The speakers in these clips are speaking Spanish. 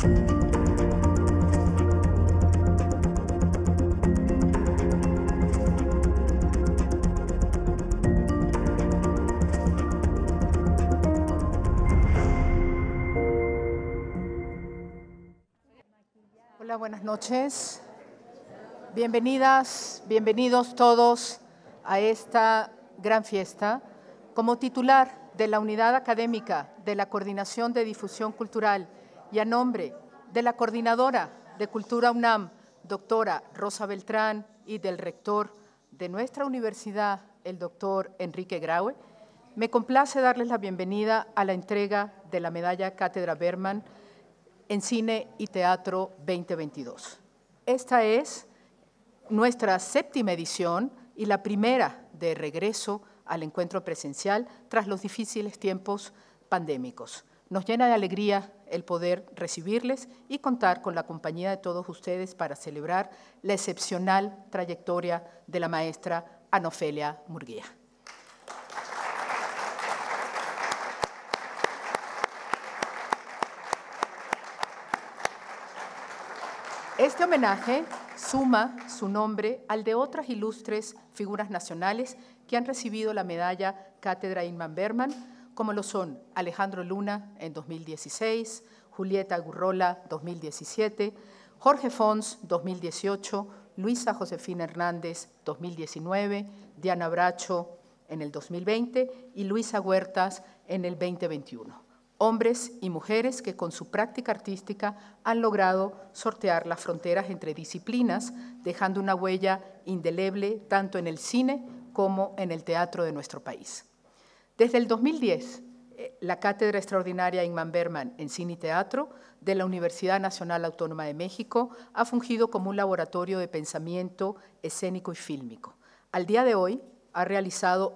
Hola, buenas noches. Bienvenidas, bienvenidos todos a esta gran fiesta. Como titular de la Unidad Académica de la Coordinación de Difusión Cultural y a nombre de la Coordinadora de Cultura UNAM, doctora Rosa Beltrán, y del rector de nuestra universidad, el doctor Enrique Graue, me complace darles la bienvenida a la entrega de la medalla Cátedra Berman en Cine y Teatro 2022. Esta es nuestra 7ª edición y la primera de regreso al encuentro presencial tras los difíciles tiempos pandémicos. Nos llena de alegría el poder recibirles y contar con la compañía de todos ustedes para celebrar la excepcional trayectoria de la maestra Ana Ofelia Murguía. Este homenaje suma su nombre al de otras ilustres figuras nacionales que han recibido la medalla Cátedra Ingmar Bergman, como lo son Alejandro Luna en 2016, Julieta Gurrola 2017, Jorge Fons 2018, Luisa Josefina Hernández 2019, Diana Bracho en el 2020 y Luisa Huertas en el 2021. Hombres y mujeres que con su práctica artística han logrado sortear las fronteras entre disciplinas, dejando una huella indeleble tanto en el cine como en el teatro de nuestro país. Desde el 2010, la Cátedra Extraordinaria Ingmar Bergman en Cine y Teatro de la Universidad Nacional Autónoma de México ha fungido como un laboratorio de pensamiento escénico y fílmico. Al día de hoy, ha realizado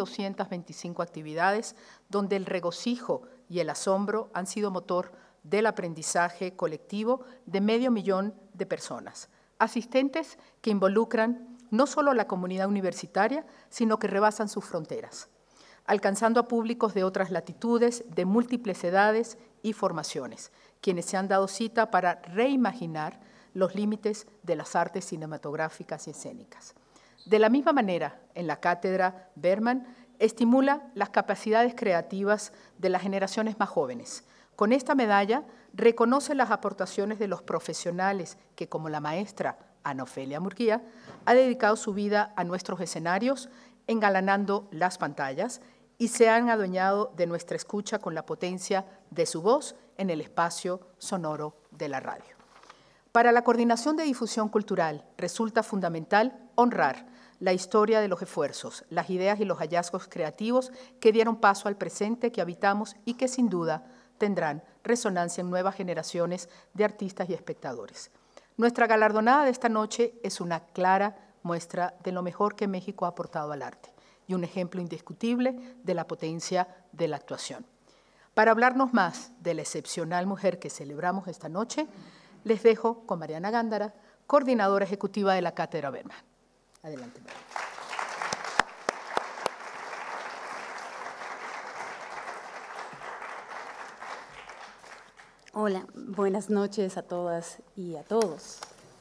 1.225 actividades donde el regocijo y el asombro han sido motor del aprendizaje colectivo de 500.000 de personas, asistentes que involucran no solo a la comunidad universitaria, sino que rebasan sus fronteras, alcanzando a públicos de otras latitudes, de múltiples edades y formaciones, quienes se han dado cita para reimaginar los límites de las artes cinematográficas y escénicas. De la misma manera, en la Cátedra Bergman, estimula las capacidades creativas de las generaciones más jóvenes. Con esta medalla reconoce las aportaciones de los profesionales que, como la maestra Ana Ofelia Murguía, ha dedicado su vida a nuestros escenarios, engalanando las pantallas y se han adueñado de nuestra escucha con la potencia de su voz en el espacio sonoro de la radio. Para la Coordinación de Difusión Cultural resulta fundamental honrar la historia de los esfuerzos, las ideas y los hallazgos creativos que dieron paso al presente que habitamos y que sin duda tendrán resonancia en nuevas generaciones de artistas y espectadores. Nuestra galardonada de esta noche es una clara muestra de lo mejor que México ha aportado al arte y un ejemplo indiscutible de la potencia de la actuación. Para hablarnos más de la excepcional mujer que celebramos esta noche, les dejo con Mariana Gándara, coordinadora ejecutiva de la Cátedra Bergman. Adelante, Mariana. Hola, buenas noches a todas y a todos.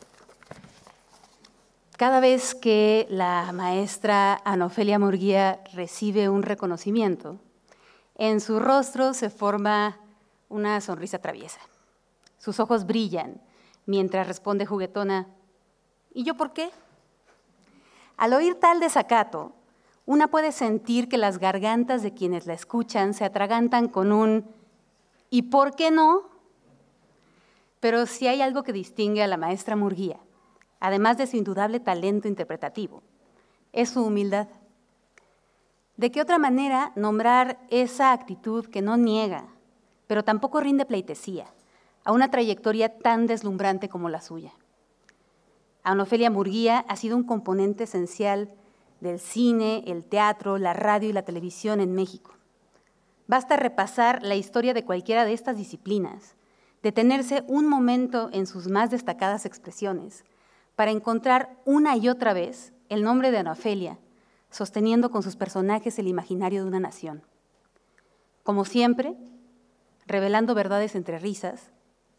Cada vez que la maestra Ana Ofelia Murguía recibe un reconocimiento, en su rostro se forma una sonrisa traviesa. Sus ojos brillan mientras responde juguetona, ¿y yo por qué? Al oír tal desacato, una puede sentir que las gargantas de quienes la escuchan se atragantan con un ¿y por qué no? Pero si hay algo que distingue a la maestra Murguía, además de su indudable talento interpretativo, es su humildad. ¿De qué otra manera nombrar esa actitud que no niega, pero tampoco rinde pleitesía a una trayectoria tan deslumbrante como la suya? Ana Ofelia Murguía ha sido un componente esencial del cine, el teatro, la radio y la televisión en México. Basta repasar la historia de cualquiera de estas disciplinas, detenerse un momento en sus más destacadas expresiones para encontrar una y otra vez el nombre de Ana Ofelia, sosteniendo con sus personajes el imaginario de una nación. Como siempre, revelando verdades entre risas,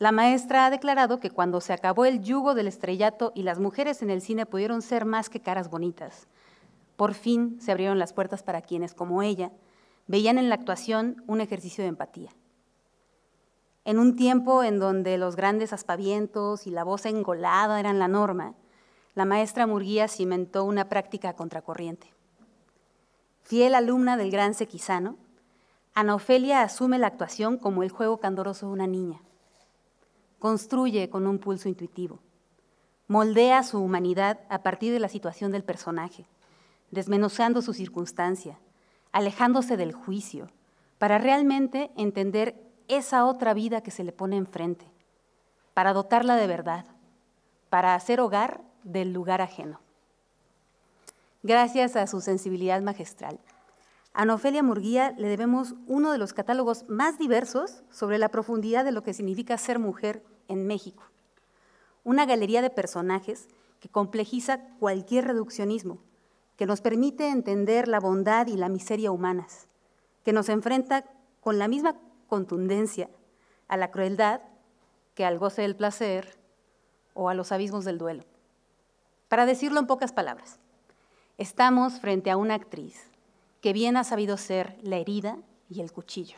La maestra ha declarado que cuando se acabó el yugo del estrellato y las mujeres en el cine pudieron ser más que caras bonitas, por fin se abrieron las puertas para quienes, como ella, veían en la actuación un ejercicio de empatía. En un tiempo en donde los grandes aspavientos y la voz engolada eran la norma, la maestra Murguía cimentó una práctica contracorriente. Fiel alumna del gran Sequizano, Ana Ofelia asume la actuación como el juego candoroso de una niña. Construye con un pulso intuitivo. Moldea su humanidad a partir de la situación del personaje, desmenuzando su circunstancia, alejándose del juicio, para realmente entender esa otra vida que se le pone enfrente, para dotarla de verdad, para hacer hogar del lugar ajeno. Gracias a su sensibilidad magistral, a Ana Ofelia Murguía le debemos uno de los catálogos más diversos sobre la profundidad de lo que significa ser mujer en México. Una galería de personajes que complejiza cualquier reduccionismo, que nos permite entender la bondad y la miseria humanas, que nos enfrenta con la misma contundencia a la crueldad que al goce del placer o a los abismos del duelo. Para decirlo en pocas palabras, estamos frente a una actriz que bien ha sabido ser la herida y el cuchillo.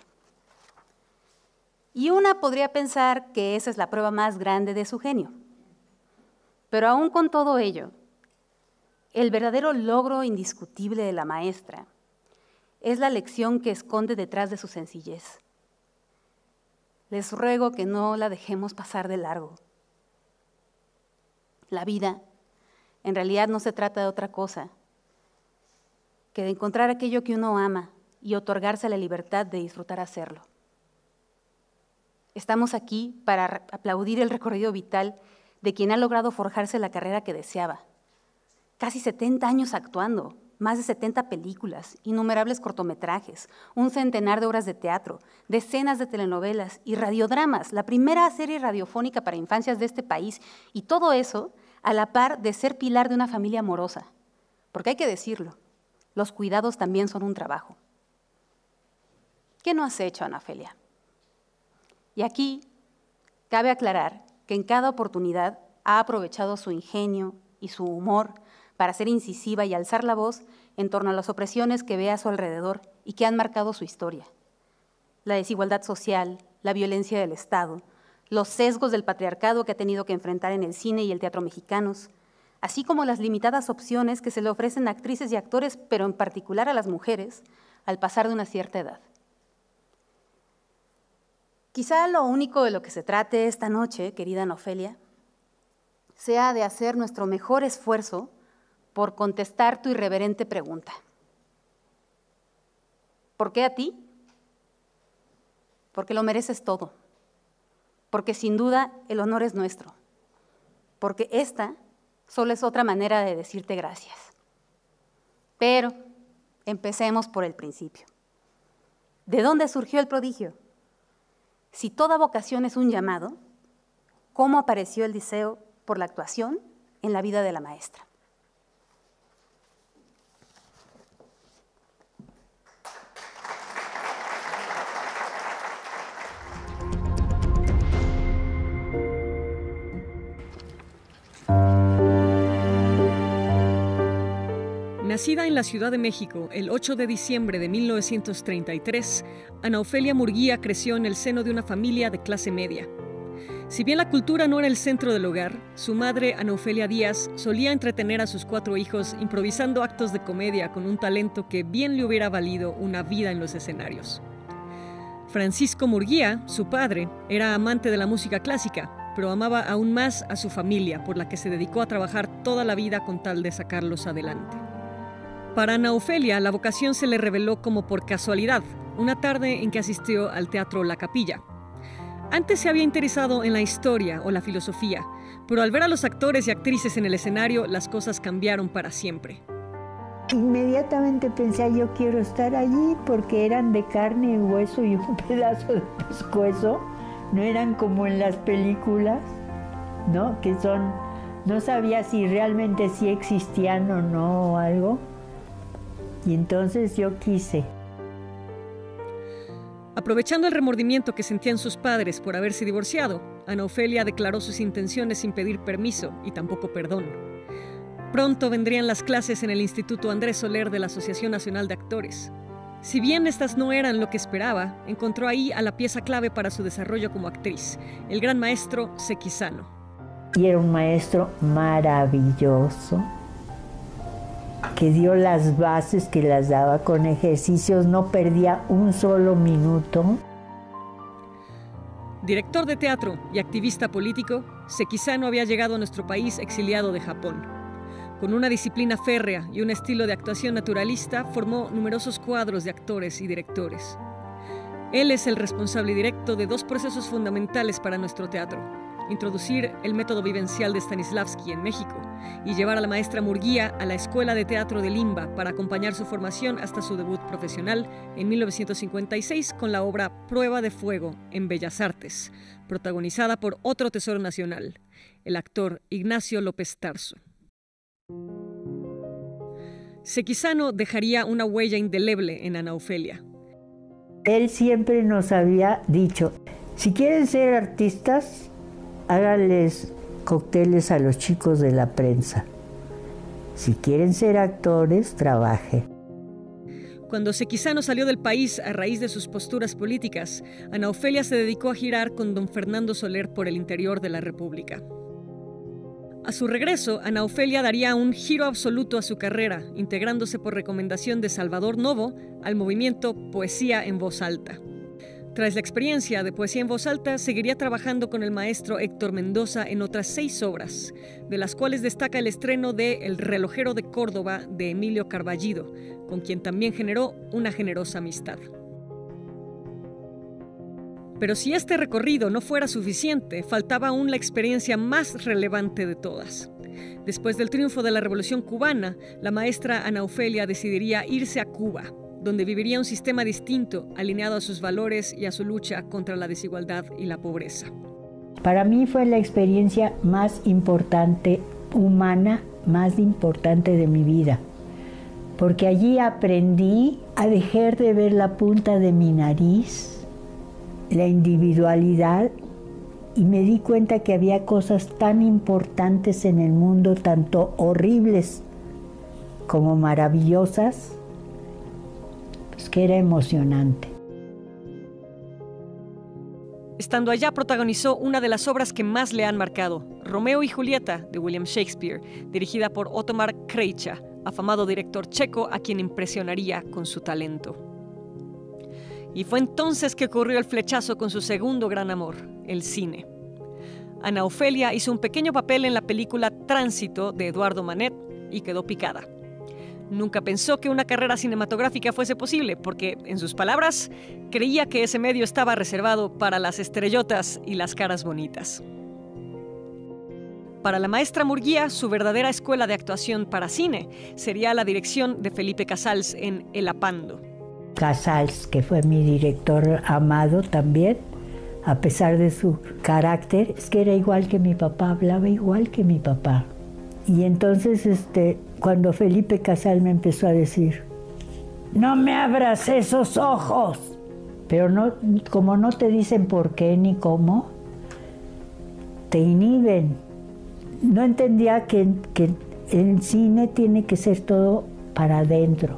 Y una podría pensar que esa es la prueba más grande de su genio. Pero aún con todo ello, el verdadero logro indiscutible de la maestra es la lección que esconde detrás de su sencillez. Les ruego que no la dejemos pasar de largo. La vida, en realidad, no se trata de otra cosa que de encontrar aquello que uno ama y otorgarse la libertad de disfrutar hacerlo. Estamos aquí para aplaudir el recorrido vital de quien ha logrado forjarse la carrera que deseaba. Casi 70 años actuando, más de 70 películas, innumerables cortometrajes, un centenar de obras de teatro, decenas de telenovelas y radiodramas, la primera serie radiofónica para infancias de este país, y todo eso a la par de ser pilar de una familia amorosa. Porque hay que decirlo, los cuidados también son un trabajo. ¿Qué no has hecho, Ana Ofelia? Y aquí cabe aclarar que en cada oportunidad ha aprovechado su ingenio y su humor para ser incisiva y alzar la voz en torno a las opresiones que ve a su alrededor y que han marcado su historia. La desigualdad social, la violencia del Estado, los sesgos del patriarcado que ha tenido que enfrentar en el cine y el teatro mexicanos, así como las limitadas opciones que se le ofrecen a actrices y actores, pero en particular a las mujeres, al pasar de una cierta edad. Quizá lo único de lo que se trate esta noche, querida Ana Ofelia, sea de hacer nuestro mejor esfuerzo por contestar tu irreverente pregunta. ¿Por qué a ti? Porque lo mereces todo. Porque sin duda el honor es nuestro. Porque esta solo es otra manera de decirte gracias. Pero empecemos por el principio. ¿De dónde surgió el prodigio? Si toda vocación es un llamado, ¿cómo apareció el deseo por la actuación en la vida de la maestra? Nacida en la Ciudad de México el 8 de diciembre de 1933, Ana Ofelia Murguía creció en el seno de una familia de clase media. Si bien la cultura no era el centro del hogar, su madre, Ana Ofelia Díaz, solía entretener a sus 4 hijos improvisando actos de comedia con un talento que bien le hubiera valido una vida en los escenarios. Francisco Murguía, su padre, era amante de la música clásica, pero amaba aún más a su familia, por la que se dedicó a trabajar toda la vida con tal de sacarlos adelante. Para Ana Ofelia, la vocación se le reveló como por casualidad, una tarde en que asistió al Teatro La Capilla. Antes se había interesado en la historia o la filosofía, pero al ver a los actores y actrices en el escenario, las cosas cambiaron para siempre. Inmediatamente pensé, yo quiero estar allí, porque eran de carne y hueso y un pedazo de pescuezo, no eran como en las películas, ¿no? Que son, no sabía si realmente sí existían o no o algo. Y entonces yo quise. Aprovechando el remordimiento que sentían sus padres por haberse divorciado, Ana Ofelia declaró sus intenciones sin pedir permiso y tampoco perdón. Pronto vendrían las clases en el Instituto Andrés Soler de la Asociación Nacional de Actores. Si bien estas no eran lo que esperaba, encontró ahí a la pieza clave para su desarrollo como actriz, el gran maestro Sequizano. Y era un maestro maravilloso, que dio las bases, que las daba con ejercicios, no perdía un solo minuto. Director de teatro y activista político, Sequizano había llegado a nuestro país exiliado de Japón. Con una disciplina férrea y un estilo de actuación naturalista, formó numerosos cuadros de actores y directores. Él es el responsable directo de dos procesos fundamentales para nuestro teatro: introducir el método vivencial de Stanislavski en México y llevar a la maestra Murguía a la Escuela de Teatro de Limba para acompañar su formación hasta su debut profesional en 1956 con la obra Prueba de Fuego en Bellas Artes, protagonizada por otro tesoro nacional, el actor Ignacio López Tarso. Sequizano dejaría una huella indeleble en Ana Ofelia. Él siempre nos había dicho, si quieren ser artistas, háganles cócteles a los chicos de la prensa. Si quieren ser actores, trabajen. Cuando Sequizano salió del país a raíz de sus posturas políticas, Ana Ofelia se dedicó a girar con don Fernando Soler por el interior de la República. A su regreso, Ana Ofelia daría un giro absoluto a su carrera, integrándose por recomendación de Salvador Novo al movimiento Poesía en Voz Alta. Tras la experiencia de Poesía en Voz Alta, seguiría trabajando con el maestro Héctor Mendoza en otras 6 obras, de las cuales destaca el estreno de El relojero de Córdoba de Emilio Carballido, con quien también generó una generosa amistad. Pero si este recorrido no fuera suficiente, faltaba aún la experiencia más relevante de todas. Después del triunfo de la Revolución Cubana, la maestra Ana Ofelia decidiría irse a Cuba, donde viviría un sistema distinto, alineado a sus valores y a su lucha contra la desigualdad y la pobreza. Para mí fue la experiencia más importante, humana, más importante de mi vida, porque allí aprendí a dejar de ver la punta de mi nariz, la individualidad, y me di cuenta que había cosas tan importantes en el mundo, tanto horribles como maravillosas, pues que era emocionante. Estando allá protagonizó una de las obras que más le han marcado, Romeo y Julieta, de William Shakespeare, dirigida por Otomar Krejča, afamado director checo a quien impresionaría con su talento. Y fue entonces que ocurrió el flechazo con su segundo gran amor, el cine. Ana Ofelia hizo un pequeño papel en la película Tránsito de Eduardo Manet y quedó picada. Nunca pensó que una carrera cinematográfica fuese posible porque, en sus palabras, creía que ese medio estaba reservado para las estrellotas y las caras bonitas. Para la maestra Murguía, su verdadera escuela de actuación para cine sería la dirección de Felipe Casals en El Apando. Casals, que fue mi director amado también, a pesar de su carácter, es que era igual que mi papá, hablaba igual que mi papá. Y entonces, cuando Felipe Casals me empezó a decir, no me abras esos ojos, pero no, como no te dicen por qué ni cómo, te inhiben. No entendía que el cine tiene que ser todo para adentro.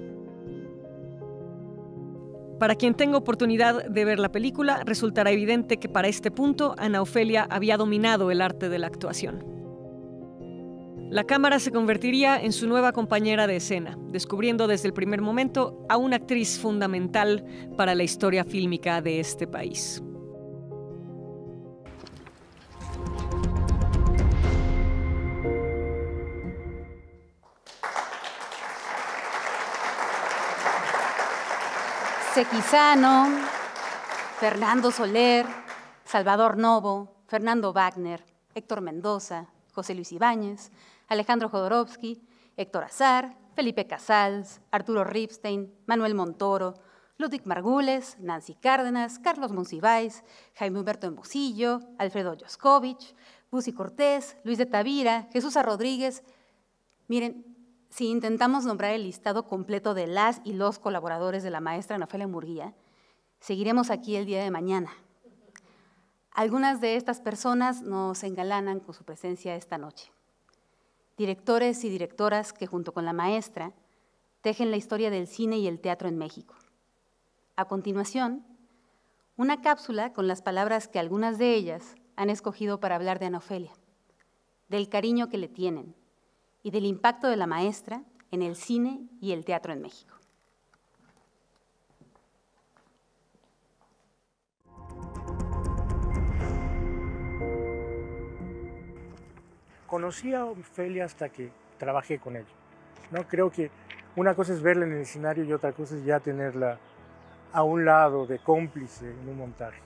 Para quien tenga oportunidad de ver la película, resultará evidente que para este punto Ana Ofelia había dominado el arte de la actuación. La cámara se convertiría en su nueva compañera de escena, descubriendo desde el primer momento a una actriz fundamental para la historia fílmica de este país. Sequizano, Fernando Soler, Salvador Novo, Fernando Wagner, Héctor Mendoza, José Luis Ibáñez, Alejandro Jodorowsky, Héctor Azar, Felipe Casals, Arturo Ripstein, Manuel Montoro, Ludwig Margules, Nancy Cárdenas, Carlos Monsiváis, Jaime Humberto Hermosillo, Alfredo Yoscovich, Busi Cortés, Luis de Tavira, Jesús A. Rodríguez. Miren, si intentamos nombrar el listado completo de las y los colaboradores de la maestra Ana Ofelia Murguía, seguiremos aquí el día de mañana. Algunas de estas personas nos engalanan con su presencia esta noche. Directores y directoras que junto con la maestra tejen la historia del cine y el teatro en México. A continuación, una cápsula con las palabras que algunas de ellas han escogido para hablar de Ana Ofelia, del cariño que le tienen y del impacto de la maestra en el cine y el teatro en México. Conocí a Ofelia hasta que trabajé con ella, ¿no? Creo que una cosa es verla en el escenario y otra cosa es ya tenerla a un lado de cómplice en un montaje.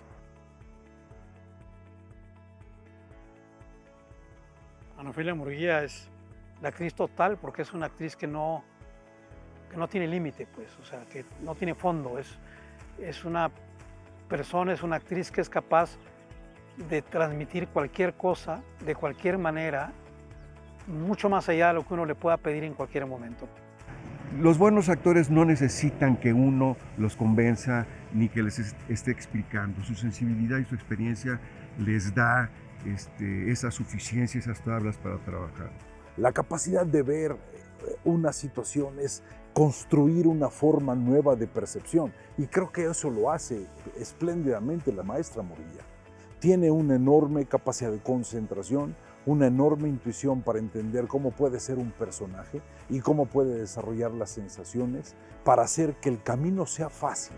Ana Ofelia Murguía es la actriz total porque es una actriz que no tiene límite, pues, o sea, que no tiene fondo. Es una persona, es una actriz que es capaz de transmitir cualquier cosa, de cualquier manera, mucho más allá de lo que uno le pueda pedir en cualquier momento. Los buenos actores no necesitan que uno los convenza ni que les esté explicando. Su sensibilidad y su experiencia les da esa suficiencia, esas tablas para trabajar. La capacidad de ver una situación es construir una forma nueva de percepción y creo que eso lo hace espléndidamente la maestra Murguía. Tiene una enorme capacidad de concentración, una enorme intuición para entender cómo puede ser un personaje y cómo puede desarrollar las sensaciones para hacer que el camino sea fácil.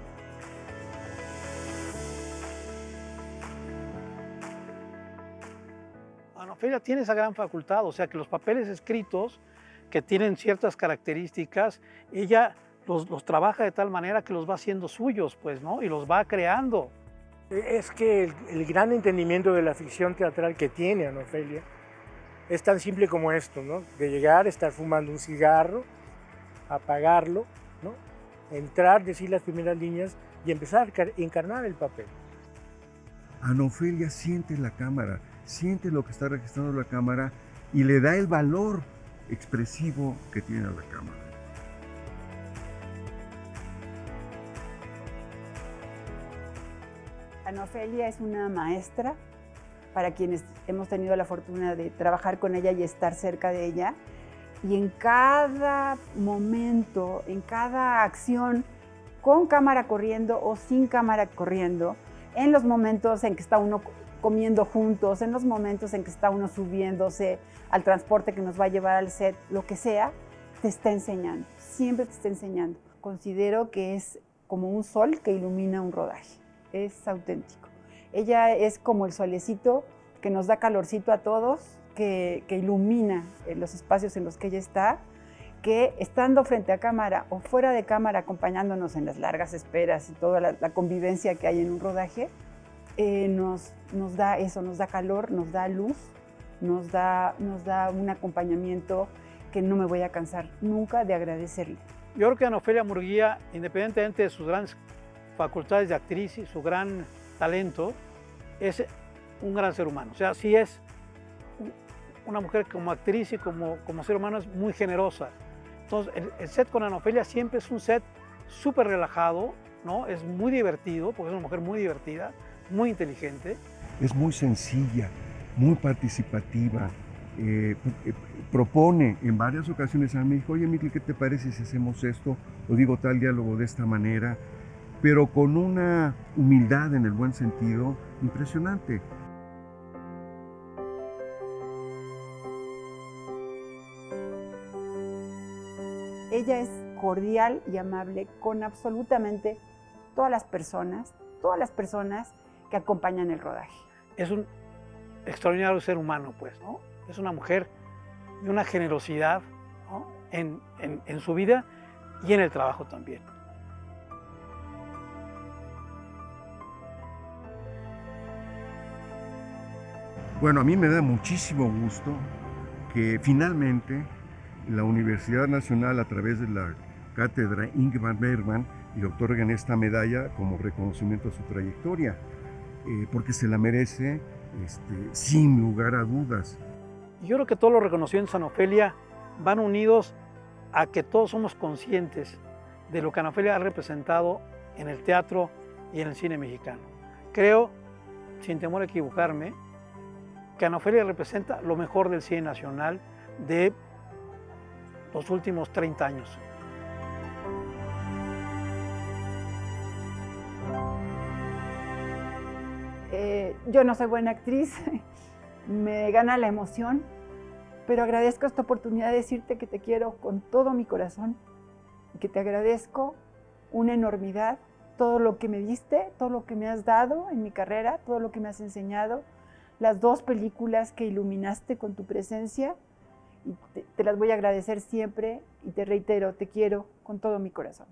Ana Ofelia tiene esa gran facultad, o sea que los papeles escritos que tienen ciertas características, ella los trabaja de tal manera que los va haciendo suyos, pues, ¿no? Y los va creando. Es que el gran entendimiento de la ficción teatral que tiene Ana Ofelia es tan simple como esto, ¿no? De llegar, estar fumando un cigarro, apagarlo, ¿no? Entrar, decir las primeras líneas y empezar a encarnar el papel. Ana Ofelia siente la cámara, siente lo que está registrando la cámara y le da el valor expresivo que tiene a la cámara. Ana Ofelia es una maestra para quienes hemos tenido la fortuna de trabajar con ella y estar cerca de ella. Y en cada momento, en cada acción, con cámara corriendo o sin cámara corriendo, en los momentos en que está uno comiendo juntos, en los momentos en que está uno subiéndose al transporte que nos va a llevar al set, lo que sea, te está enseñando, siempre te está enseñando. Considero que es como un sol que ilumina un rodaje. Es auténtico. Ella es como el solecito que nos da calorcito a todos, que ilumina los espacios en los que ella está, que estando frente a cámara o fuera de cámara acompañándonos en las largas esperas y toda la convivencia que hay en un rodaje, nos da eso, nos da calor, nos da luz, nos da un acompañamiento que no me voy a cansar nunca de agradecerle. Yo creo que Ana Ofelia Murguía, independientemente de sus grandes facultades de actriz y su gran talento, es un gran ser humano. O sea, sí es una mujer como actriz y como ser humano es muy generosa. Entonces, el set con Ana Ofelia siempre es un set súper relajado, ¿no? Es muy divertido, porque es una mujer muy divertida, muy inteligente. Es muy sencilla, muy participativa. Propone en varias ocasiones a mí, dijo, oye, Miki, ¿qué te parece si hacemos esto? O digo tal diálogo de esta manera, pero con una humildad en el buen sentido impresionante. Ella es cordial y amable con absolutamente todas las personas que acompañan el rodaje. Es un extraordinario ser humano, pues, ¿no? Es una mujer de una generosidad, ¿no? en su vida y en el trabajo también. Bueno, a mí me da muchísimo gusto que finalmente la Universidad Nacional, a través de la cátedra Ingmar Bergman, le otorguen esta medalla como reconocimiento a su trayectoria, porque se la merece sin lugar a dudas. Yo creo que todos los reconocimientos a Ana Ofelia van unidos a que todos somos conscientes de lo que Ana Ofelia ha representado en el teatro y en el cine mexicano. Creo sin temor a equivocarme, que Ana Ofelia representa lo mejor del cine nacional de los últimos 30 años. Yo no soy buena actriz, me gana la emoción, pero agradezco esta oportunidad de decirte que te quiero con todo mi corazón y que te agradezco una enormidad, todo lo que me diste, todo lo que me has dado en mi carrera, todo lo que me has enseñado, las 2 películas que iluminaste con tu presencia, y te las voy a agradecer siempre y te reitero, te quiero con todo mi corazón.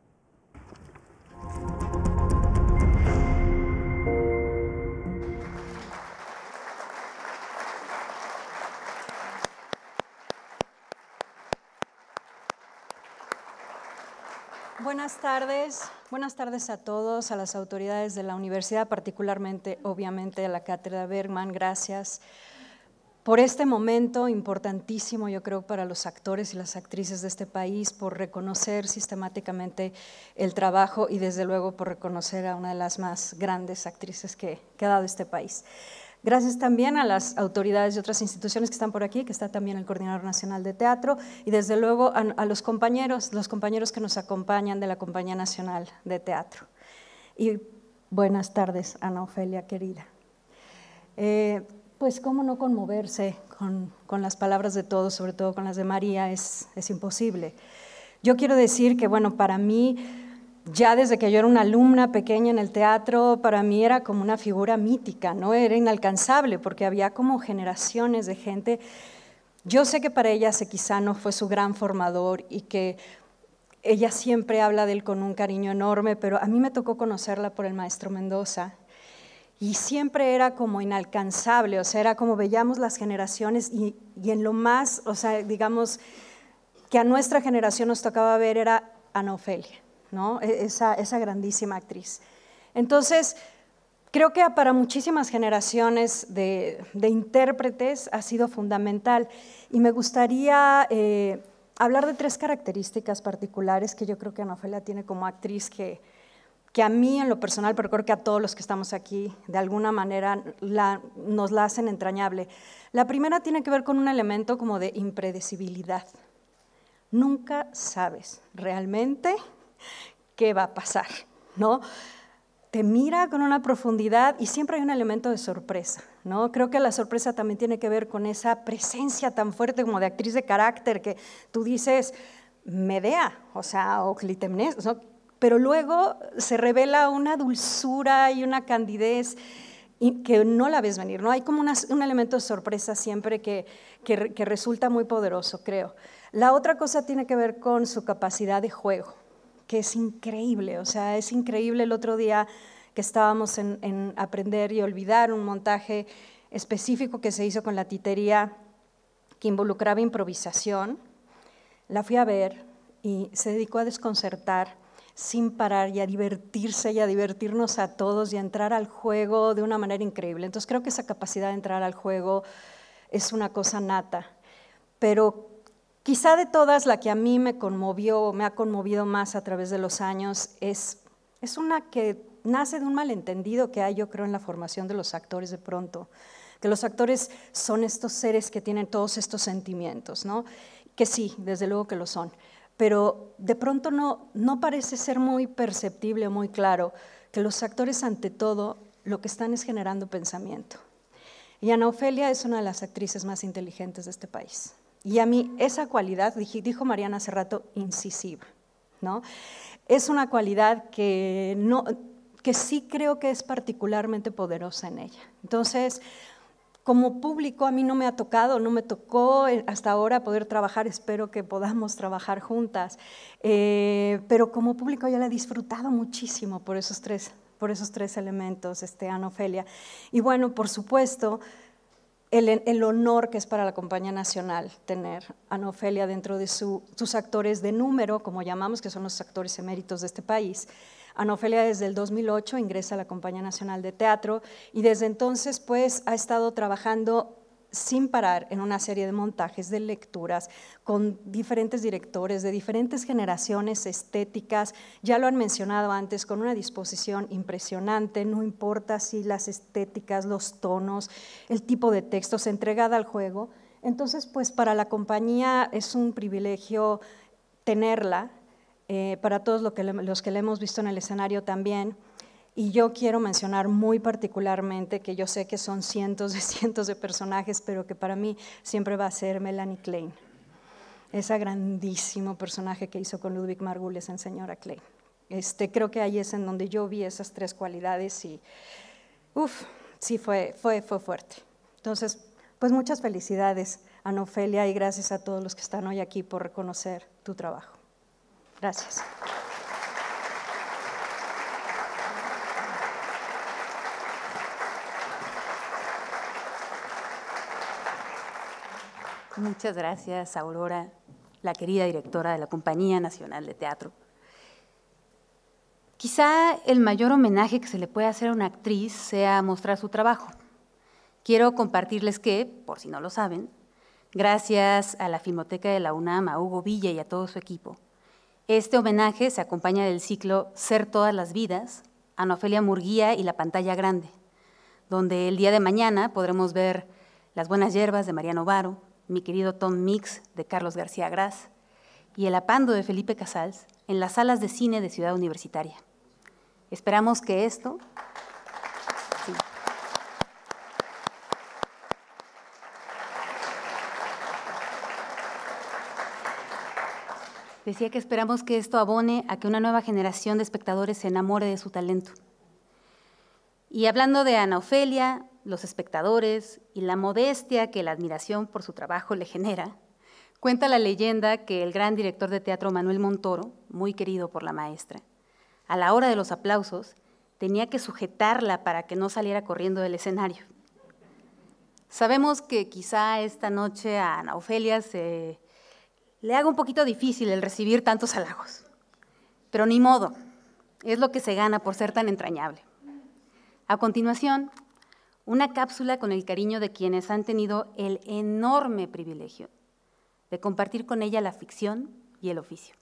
Buenas tardes a todos, a las autoridades de la universidad, particularmente, obviamente, a la Cátedra Bergman. Gracias por este momento importantísimo, yo creo, para los actores y las actrices de este país, por reconocer sistemáticamente el trabajo y, desde luego, por reconocer a una de las más grandes actrices que ha dado este país. Gracias también a las autoridades de otras instituciones que están por aquí, que está también el Coordinador Nacional de Teatro, y desde luego a los compañeros que nos acompañan de la Compañía Nacional de Teatro. Y buenas tardes, Ana Ofelia, querida. Pues cómo no conmoverse con las palabras de todos, sobre todo con las de María, es imposible. Yo quiero decir que, bueno, para mí, ya desde que yo era una alumna pequeña en el teatro, para mí era como una figura mítica, ¿no? Era inalcanzable porque había como generaciones de gente. Yo sé que para ella Sequizano fue su gran formador y que ella siempre habla de él con un cariño enorme, pero a mí me tocó conocerla por el maestro Mendoza y siempre era como inalcanzable, o sea, era como veíamos las generaciones y en lo más, o sea, digamos, que a nuestra generación nos tocaba ver era Ana Ofelia, ¿no? Esa grandísima actriz. Entonces, creo que para muchísimas generaciones de intérpretes ha sido fundamental y me gustaría hablar de 3 características particulares que yo creo que Ana Ofelia tiene como actriz que a mí en lo personal, pero creo que a todos los que estamos aquí, de alguna manera nos la hacen entrañable. La primera tiene que ver con un elemento como de impredecibilidad. Nunca sabes realmente qué va a pasar, ¿no? Te mira con una profundidad y siempre hay un elemento de sorpresa, ¿no? Creo que la sorpresa también tiene que ver con esa presencia tan fuerte como de actriz de carácter que tú dices, Medea, o sea, o Clitemnestra, ¿no? Pero luego se revela una dulzura y una candidez que no la ves venir, ¿no? Hay como un elemento de sorpresa siempre que resulta muy poderoso, creo. La otra cosa tiene que ver con su capacidad de juego, que es increíble, o sea, es increíble. El otro día que estábamos en Aprender y Olvidar, un montaje específico que se hizo con la titería que involucraba improvisación, la fui a ver y se dedicó a desconcertar sin parar y a divertirse y a divertirnos a todos y a entrar al juego de una manera increíble. Entonces creo que esa capacidad de entrar al juego es una cosa nata, pero quizá de todas la que a mí me ha conmovido más a través de los años es una que nace de un malentendido que hay, yo creo, en la formación de los actores de pronto, que los actores son estos seres que tienen todos estos sentimientos, ¿no? Que sí, desde luego que lo son, pero de pronto no parece ser muy perceptible o muy claro que los actores ante todo lo que están es generando pensamiento. Y Ana Ofelia es una de las actrices más inteligentes de este país. Y a mí esa cualidad, dijo Mariana hace rato, incisiva, ¿no? Es una cualidad que sí creo que es particularmente poderosa en ella. Entonces, como público a mí no me tocó hasta ahora poder trabajar, espero que podamos trabajar juntas, pero como público yo la he disfrutado muchísimo por esos tres elementos, Ana Ofelia. Y bueno, por supuesto, el honor que es para la Compañía Nacional tener a Ana Ofelia dentro de sus actores de número, como llamamos, que son los actores eméritos de este país. Ana Ofelia desde el 2008 ingresa a la Compañía Nacional de Teatro y desde entonces pues ha estado trabajando sin parar en una serie de montajes, de lecturas, con diferentes directores de diferentes generaciones estéticas. Ya lo han mencionado antes, con una disposición impresionante, no importa si las estéticas, los tonos, el tipo de textos, entregada al juego. Entonces, pues para la compañía es un privilegio tenerla, para todos los que la hemos visto en el escenario también. Y yo quiero mencionar muy particularmente, que yo sé que son cientos de personajes, pero que para mí siempre va a ser Melanie Klein, ese grandísimo personaje que hizo con Ludwig Margules en Señora Klein. Creo que ahí es en donde yo vi esas tres cualidades y, sí fue fuerte. Entonces, pues muchas felicidades, Ana Ofelia, y gracias a todos los que están hoy aquí por reconocer tu trabajo. Gracias. Muchas gracias, Aurora, la querida directora de la Compañía Nacional de Teatro. Quizá el mayor homenaje que se le puede hacer a una actriz sea mostrar su trabajo. Quiero compartirles que, por si no lo saben, gracias a la Filmoteca de la UNAM, a Hugo Villa y a todo su equipo, este homenaje se acompaña del ciclo Ser todas las vidas, Ana Ofelia Murguía y la pantalla grande, donde el día de mañana podremos ver Las buenas hierbas de Mariano Varo, Mi querido Tom Mix de Carlos García Gras y El apando de Felipe Casals en las salas de cine de Ciudad Universitaria. Esperamos que esto... Sí. Decía que esperamos que esto abone a que una nueva generación de espectadores se enamore de su talento. Y hablando de Ana Ofelia, los espectadores y la modestia que la admiración por su trabajo le genera, cuenta la leyenda que el gran director de teatro Manuel Montoro, muy querido por la maestra, a la hora de los aplausos tenía que sujetarla para que no saliera corriendo del escenario. Sabemos que quizá esta noche a Ana Ofelia le haga un poquito difícil el recibir tantos halagos, pero ni modo, es lo que se gana por ser tan entrañable. A continuación, una cápsula con el cariño de quienes han tenido el enorme privilegio de compartir con ella la ficción y el oficio.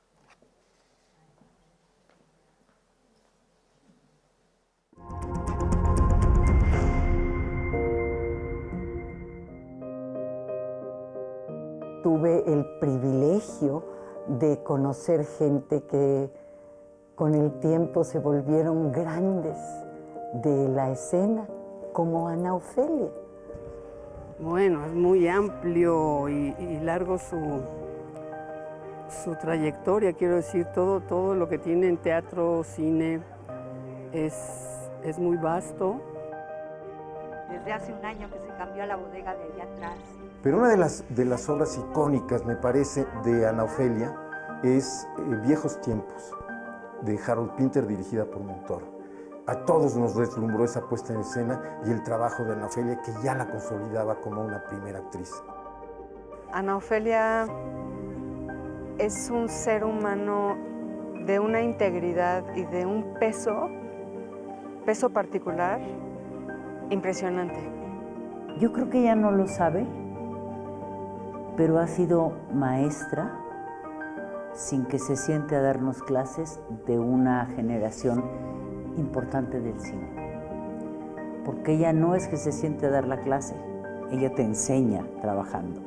Tuve el privilegio de conocer gente que con el tiempo se volvieron grandes de la escena, como Ana Ofelia. Bueno, es muy amplio y largo su trayectoria, quiero decir, todo lo que tiene en teatro, cine, es muy vasto. Desde hace un año que se cambió a la bodega de allá atrás. Pero una de las obras icónicas, me parece, de Ana Ofelia es Viejos tiempos, de Harold Pinter, dirigida por Montoro. A todos nos deslumbró esa puesta en escena y el trabajo de Ana Ofelia, que ya la consolidaba como una primera actriz. Ana Ofelia es un ser humano de una integridad y de un peso particular impresionante. Yo creo que ella no lo sabe, pero ha sido maestra sin que se siente a darnos clases de una generación importante del cine. Porque ella no es que se siente a dar la clase, ella te enseña trabajando.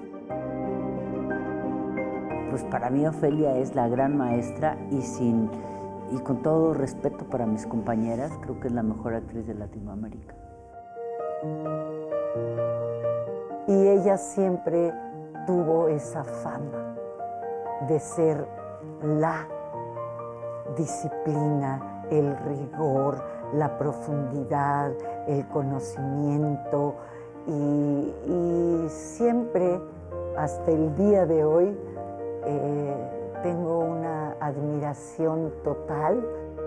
Pues para mí Ofelia es la gran maestra y con todo respeto para mis compañeras, creo que es la mejor actriz de Latinoamérica. Y ella siempre tuvo esa fama de ser la disciplina, el rigor, la profundidad, el conocimiento y siempre, hasta el día de hoy, tengo una admiración total.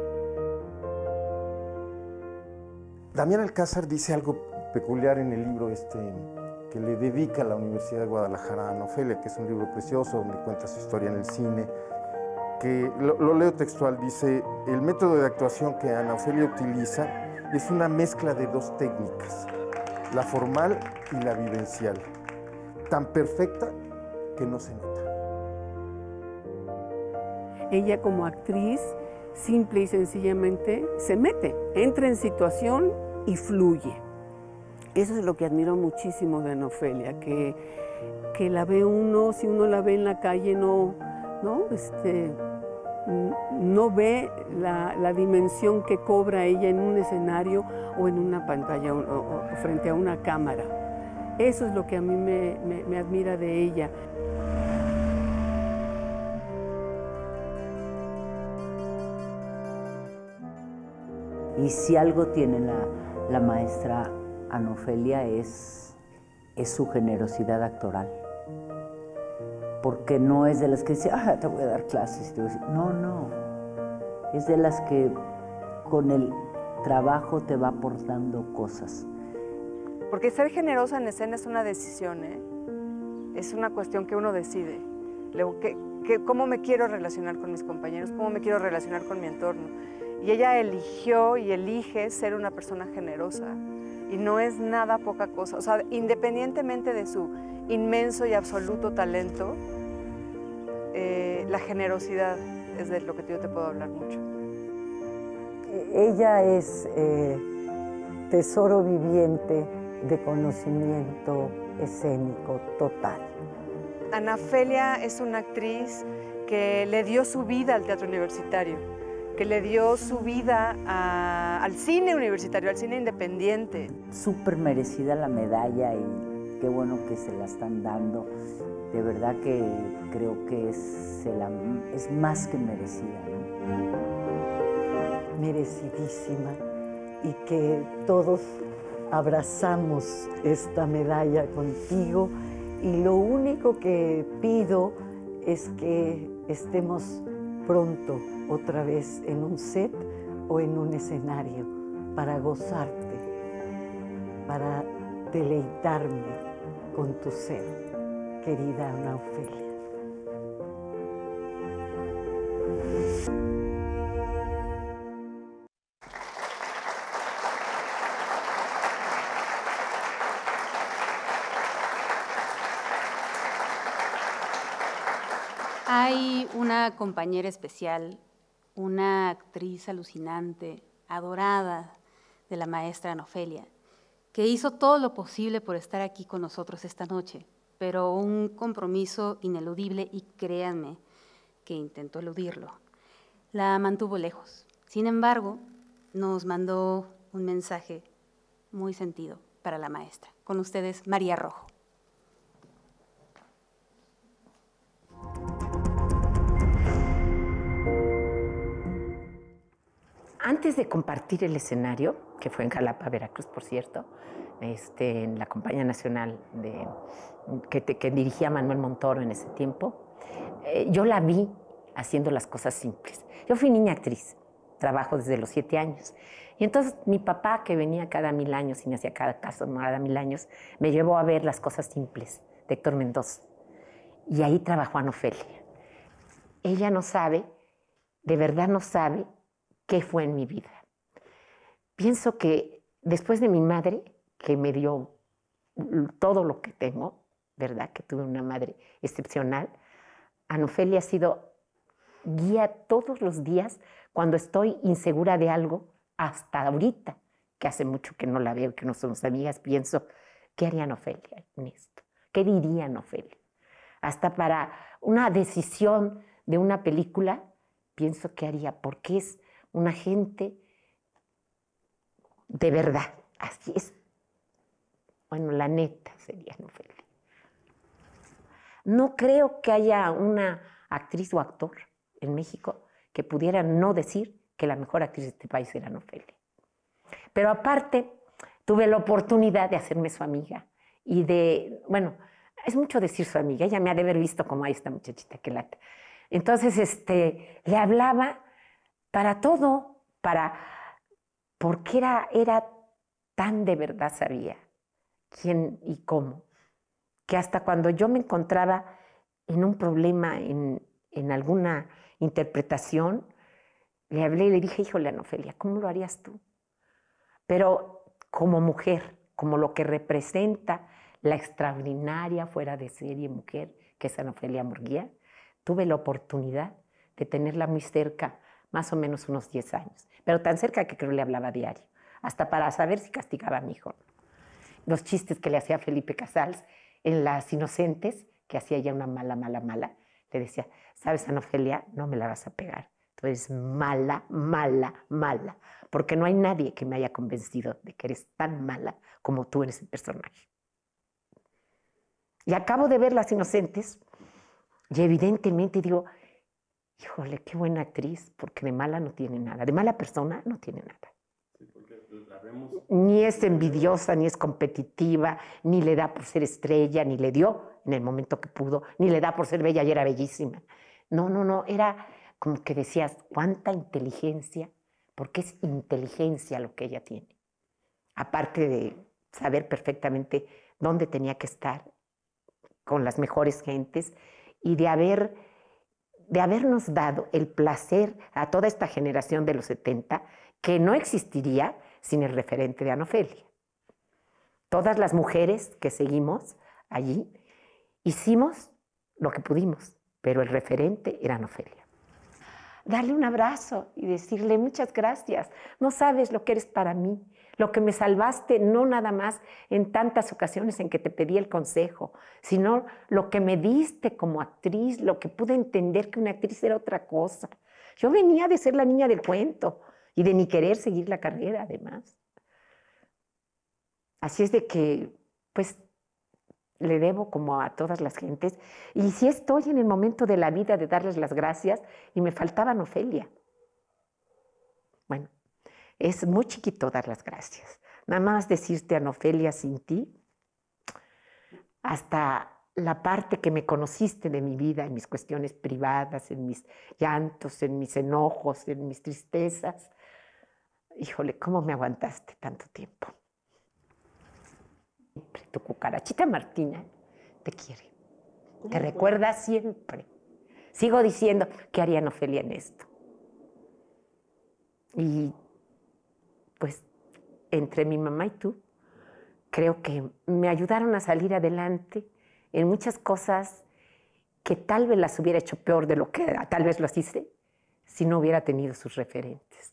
Damián Alcázar dice algo peculiar en el libro que le dedica a la Universidad de Guadalajara a Ana Ofelia, que es un libro precioso donde cuenta su historia en el cine, que lo leo textual, dice: el método de actuación que Ana Ofelia utiliza es una mezcla de dos técnicas, la formal y la vivencial, tan perfecta que no se nota. Ella como actriz, simple y sencillamente, se mete, entra en situación y fluye. Eso es lo que admiro muchísimo de Ana Ofelia, que la ve uno, si uno la ve en la calle, no ve la dimensión que cobra ella en un escenario o en una pantalla o frente a una cámara. Eso es lo que a mí me admira de ella. Y si algo tiene la maestra Ana Ofelia es su generosidad actoral. Porque no es de las que dice, te voy a dar clases. No. Es de las que con el trabajo te va aportando cosas. Porque ser generosa en escena es una decisión, ¿eh? Es una cuestión que uno decide. ¿Cómo me quiero relacionar con mis compañeros? ¿Cómo me quiero relacionar con mi entorno? Y ella eligió y elige ser una persona generosa. Y no es nada poca cosa. O sea, independientemente de su inmenso y absoluto talento, la generosidad es de lo que yo te puedo hablar mucho. Ella es tesoro viviente de conocimiento escénico total. Ana Ofelia es una actriz que le dio su vida al teatro universitario, que le dio su vida al cine universitario, al cine independiente. Súper merecida la medalla y qué bueno que se la están dando. De verdad que creo que es más que merecida, ¿no? Merecidísima, y que todos abrazamos esta medalla contigo, y lo único que pido es que estemos pronto otra vez en un set o en un escenario para gozarte, para deleitarme con tu ser, querida Ana Ofelia. Hay una compañera especial, una actriz alucinante, adorada de la maestra Ana Ofelia, que hizo todo lo posible por estar aquí con nosotros esta noche, pero un compromiso ineludible, y créanme que intentó eludirlo, la mantuvo lejos. Sin embargo, nos mandó un mensaje muy sentido para la maestra. Con ustedes, María Rojo. Antes de compartir el escenario, que fue en Jalapa, Veracruz, por cierto, en la Compañía Nacional que dirigía Manuel Montoro en ese tiempo, yo la vi haciendo las cosas simples. Yo fui niña actriz, trabajo desde los 7 años. Y entonces mi papá, que venía cada 1000 años y me hacía cada 1000 años, me llevó a ver Las cosas simples de Héctor Mendoza. Y ahí trabajó Ana Ofelia. Ella no sabe, de verdad no sabe, qué fue en mi vida. Pienso que después de mi madre, que me dio todo lo que tengo, ¿verdad? Que tuve una madre excepcional, Ana Ofelia ha sido guía todos los días cuando estoy insegura de algo, hasta ahorita, que hace mucho que no la veo, que no somos amigas, pienso, ¿qué haría Ana Ofelia en esto? ¿Qué diría Ana Ofelia? Hasta para una decisión de una película, pienso qué haría, porque es una gente de verdad, así es. Bueno, la neta sería Ana Ofelia. No creo que haya una actriz o actor en México que pudiera no decir que la mejor actriz de este país era Ana Ofelia. Pero aparte, tuve la oportunidad de hacerme su amiga y bueno, es mucho decir su amiga, ella me ha de haber visto como, ay, esta muchachita que lata. Entonces, le hablaba para todo, porque era tan de verdad sabía quién y cómo, que hasta cuando yo me encontraba en un problema, en alguna interpretación, le hablé y le dije, híjole, Ana Ofelia, ¿cómo lo harías tú? Pero como mujer, como lo que representa la extraordinaria, fuera de serie mujer que es Ana Ofelia Murguía. Tuve la oportunidad de tenerla muy cerca, más o menos unos 10 años, pero tan cerca que creo le hablaba diario, hasta para saber si castigaba a mi hijo. Los chistes que le hacía Felipe Casals en Las Inocentes, que hacía ella una mala, le decía, ¿sabes, Ana Ofelia? No me la vas a pegar. Tú eres mala, porque no hay nadie que me haya convencido de que eres tan mala como tú eres el personaje. Y acabo de ver Las Inocentes y evidentemente digo, híjole, qué buena actriz, porque de mala no tiene nada, de mala persona no tiene nada. Sí, porque la vemos... Ni es envidiosa, ni es competitiva, ni le da por ser estrella, ni le dio en el momento que pudo, ni le da por ser bella y era bellísima. No, era como que decías, cuánta inteligencia, porque es inteligencia lo que ella tiene. Aparte de saber perfectamente dónde tenía que estar, con las mejores gentes, y de habernos dado el placer a toda esta generación de los 70, que no existiría sin el referente de Ana Ofelia. Todas las mujeres que seguimos allí hicimos lo que pudimos, pero el referente era Ana Ofelia. Darle un abrazo y decirle muchas gracias, no sabes lo que eres para mí, lo que me salvaste, no nada más en tantas ocasiones en que te pedí el consejo, sino lo que me diste como actriz, lo que pude entender que una actriz era otra cosa. Yo venía de ser la niña del cuento y de ni querer seguir la carrera, además. Así es de que, pues, le debo como a todas las gentes. Y sí estoy en el momento de la vida de darles las gracias y me faltaba Ana Ofelia. Bueno, es muy chiquito dar las gracias. Nada más decirte, Ana Ofelia, sin ti, hasta la parte que me conociste de mi vida, en mis cuestiones privadas, en mis llantos, en mis enojos, en mis tristezas. Híjole, ¿cómo me aguantaste tanto tiempo? Tu cucarachita Martina te quiere, te recuerda siempre. Sigo diciendo, ¿qué haría Ana Ofelia en esto? Y pues entre mi mamá y tú, creo que me ayudaron a salir adelante en muchas cosas que tal vez las hubiera hecho peor de lo que tal vez las hice si no hubiera tenido sus referentes.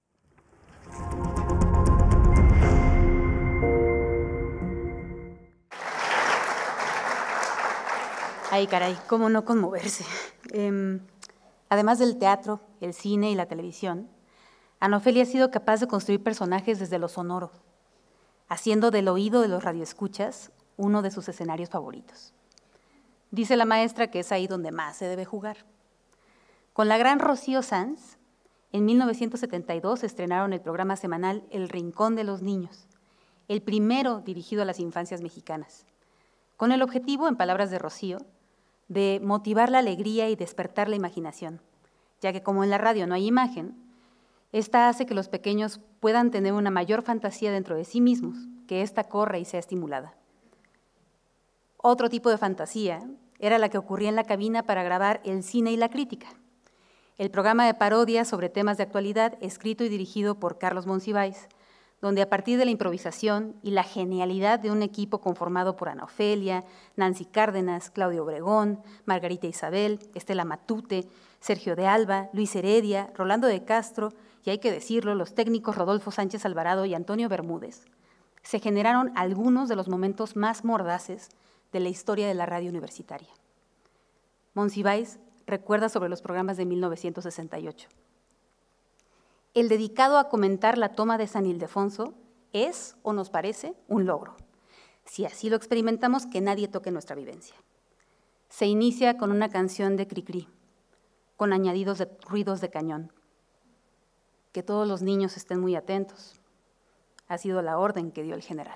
Ay, caray, cómo no conmoverse. Además del teatro, el cine y la televisión, Ana Ofelia ha sido capaz de construir personajes desde lo sonoro, haciendo del oído de los radioescuchas uno de sus escenarios favoritos. Dice la maestra que es ahí donde más se debe jugar. Con la gran Rocío Sanz, en 1972 estrenaron el programa semanal El Rincón de los Niños, el primero dirigido a las infancias mexicanas, con el objetivo, en palabras de Rocío, de motivar la alegría y despertar la imaginación, ya que como en la radio no hay imagen, esta hace que los pequeños puedan tener una mayor fantasía dentro de sí mismos, que ésta corra y sea estimulada. Otro tipo de fantasía era la que ocurría en la cabina para grabar El Cine y la Crítica, el programa de parodia sobre temas de actualidad escrito y dirigido por Carlos Monsiváis, donde a partir de la improvisación y la genialidad de un equipo conformado por Ana Ofelia, Nancy Cárdenas, Claudio Obregón, Margarita Isabel, Estela Matute, Sergio de Alba, Luis Heredia, Rolando de Castro, y hay que decirlo, los técnicos Rodolfo Sánchez Alvarado y Antonio Bermúdez, se generaron algunos de los momentos más mordaces de la historia de la radio universitaria. Monsiváis recuerda sobre los programas de 1968. El dedicado a comentar la toma de San Ildefonso es, o nos parece, un logro, si así lo experimentamos, que nadie toque nuestra vivencia. Se inicia con una canción de Cricri, con añadidos de ruidos de cañón. Que todos los niños estén muy atentos. Ha sido la orden que dio el general.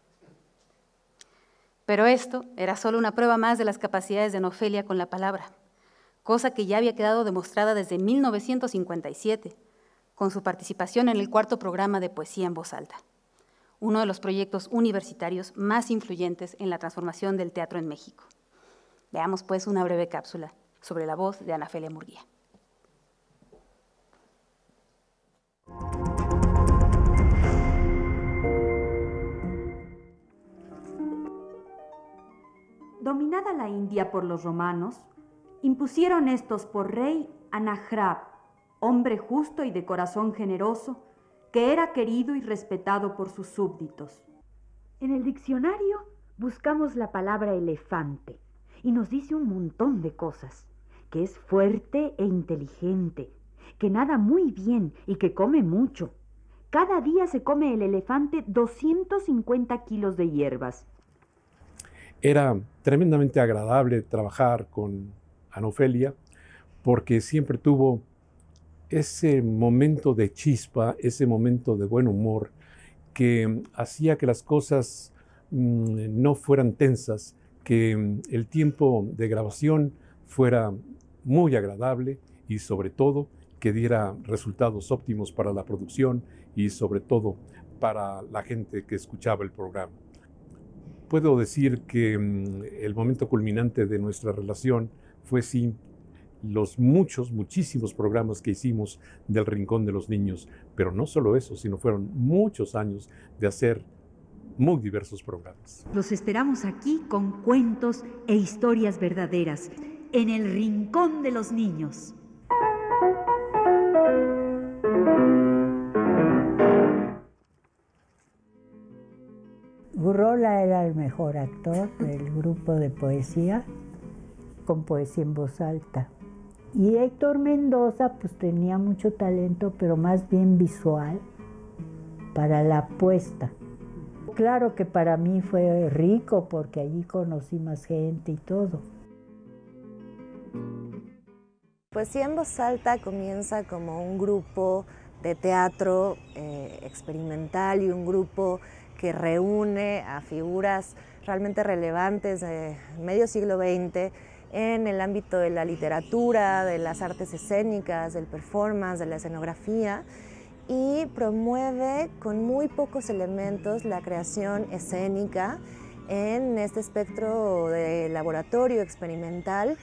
Pero esto era solo una prueba más de las capacidades de Ana Ofelia con la palabra, cosa que ya había quedado demostrada desde 1957, con su participación en el 4º programa de Poesía en Voz Alta, uno de los proyectos universitarios más influyentes en la transformación del teatro en México. Veamos pues una breve cápsula sobre la voz de Ana Ofelia Murguía. dominada la India por los romanos, impusieron estos por rey a Nahrab, hombre justo y de corazón generoso, que era querido y respetado por sus súbditos. En el diccionario buscamos la palabra elefante y nos dice un montón de cosas, que es fuerte e inteligente, que nada muy bien y que come mucho. Cada día se come el elefante 250 kilos de hierbas. Era tremendamente agradable trabajar con Ana Ofelia porque siempre tuvo ese momento de chispa, ese momento de buen humor que hacía que las cosas no fueran tensas, que el tiempo de grabación fuera muy agradable y sobre todo que diera resultados óptimos para la producción y sobre todo para la gente que escuchaba el programa. Puedo decir que el momento culminante de nuestra relación fue sí los muchísimos programas que hicimos del Rincón de los Niños, pero no solo eso, sino fueron muchos años de hacer muy diversos programas. Los esperamos aquí con cuentos e historias verdaderas, en el Rincón de los Niños. Gurrola era el mejor actor del grupo de poesía, con poesía en voz alta. Y Héctor Mendoza pues tenía mucho talento, pero más bien visual, para la apuesta. Claro que para mí fue rico porque allí conocí más gente y todo. Poesía en voz alta comienza como un grupo de teatro experimental y un grupo que reúne a figuras realmente relevantes de medio siglo XX en el ámbito de la literatura, de las artes escénicas, del performance, de la escenografía, y promueve con muy pocos elementos la creación escénica en este espectro de laboratorio experimental.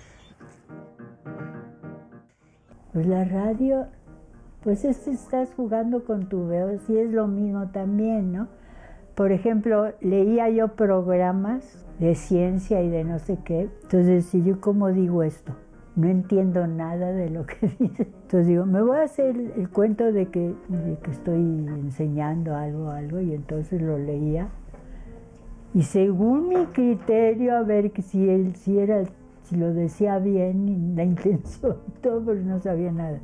Pues la radio, pues estás jugando con tu voz y es lo mismo también, ¿no? Por ejemplo, leía yo programas de ciencia y de no sé qué, entonces si yo cómo digo esto, no entiendo nada de lo que dice. Entonces digo, me voy a hacer el cuento de que estoy enseñando algo, y entonces lo leía. Y según mi criterio, a ver que si lo decía bien, la intención, todo, pero no sabía nada.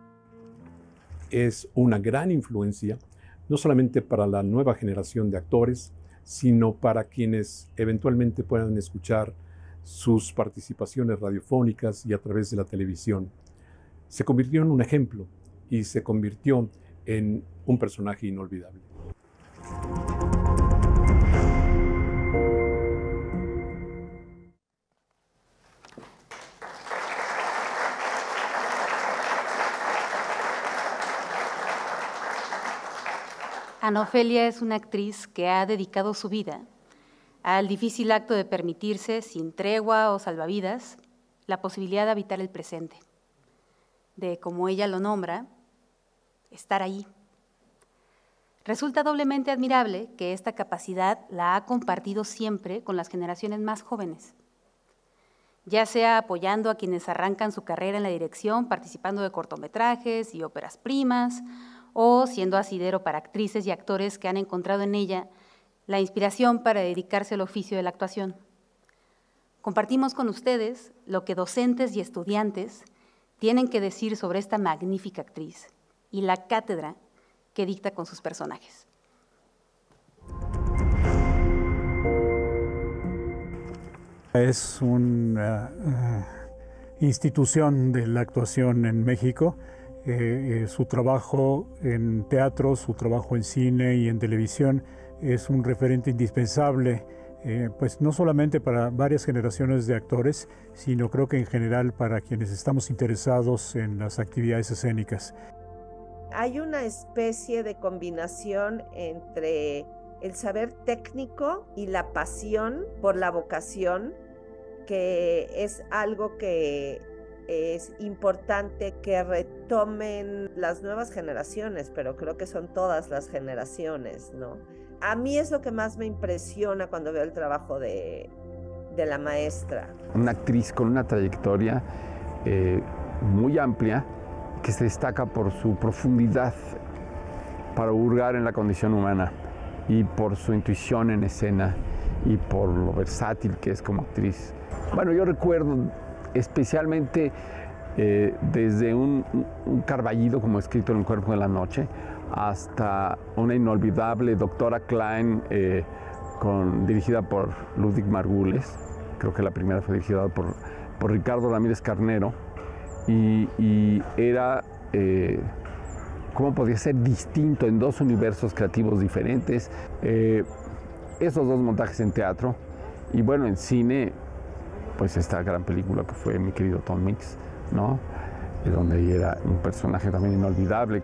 Es una gran influencia, no solamente para la nueva generación de actores, sino para quienes eventualmente puedan escuchar sus participaciones radiofónicas y a través de la televisión. Se convirtió en un ejemplo y se convirtió en un personaje inolvidable. Ana Ofelia es una actriz que ha dedicado su vida al difícil acto de permitirse, sin tregua o salvavidas, la posibilidad de habitar el presente, de, como ella lo nombra, estar ahí. Resulta doblemente admirable que esta capacidad la ha compartido siempre con las generaciones más jóvenes, ya sea apoyando a quienes arrancan su carrera en la dirección, participando de cortometrajes y óperas primas, o siendo asidero para actrices y actores que han encontrado en ella la inspiración para dedicarse al oficio de la actuación. Compartimos con ustedes lo que docentes y estudiantes tienen que decir sobre esta magnífica actriz y la cátedra que dicta con sus personajes. Es una institución de la actuación en México. Su trabajo en teatro, su trabajo en cine y en televisión es un referente indispensable, pues no solamente para varias generaciones de actores, sino creo que en general para quienes estamos interesados en las actividades escénicas. Hay una especie de combinación entre el saber técnico y la pasión por la vocación, que es algo que es importante que retomen las nuevas generaciones, pero creo que son todas las generaciones, ¿no? A mí es lo que más me impresiona cuando veo el trabajo de de la maestra. Una actriz con una trayectoria muy amplia, que se destaca por su profundidad para hurgar en la condición humana y por su intuición en escena y por lo versátil que es como actriz. Bueno, yo recuerdo especialmente desde un Carballido como escrito en El cuerpo de la noche hasta una inolvidable Doctora Klein dirigida por Ludwig Margules. Creo que la primera fue dirigida por Ricardo Ramírez Carnero y era cómo podía ser distinto en dos universos creativos diferentes. Esos dos montajes en teatro y bueno, en cine, pues esta gran película que fue Mi querido Tom Mix, ¿no? Donde era un personaje también inolvidable.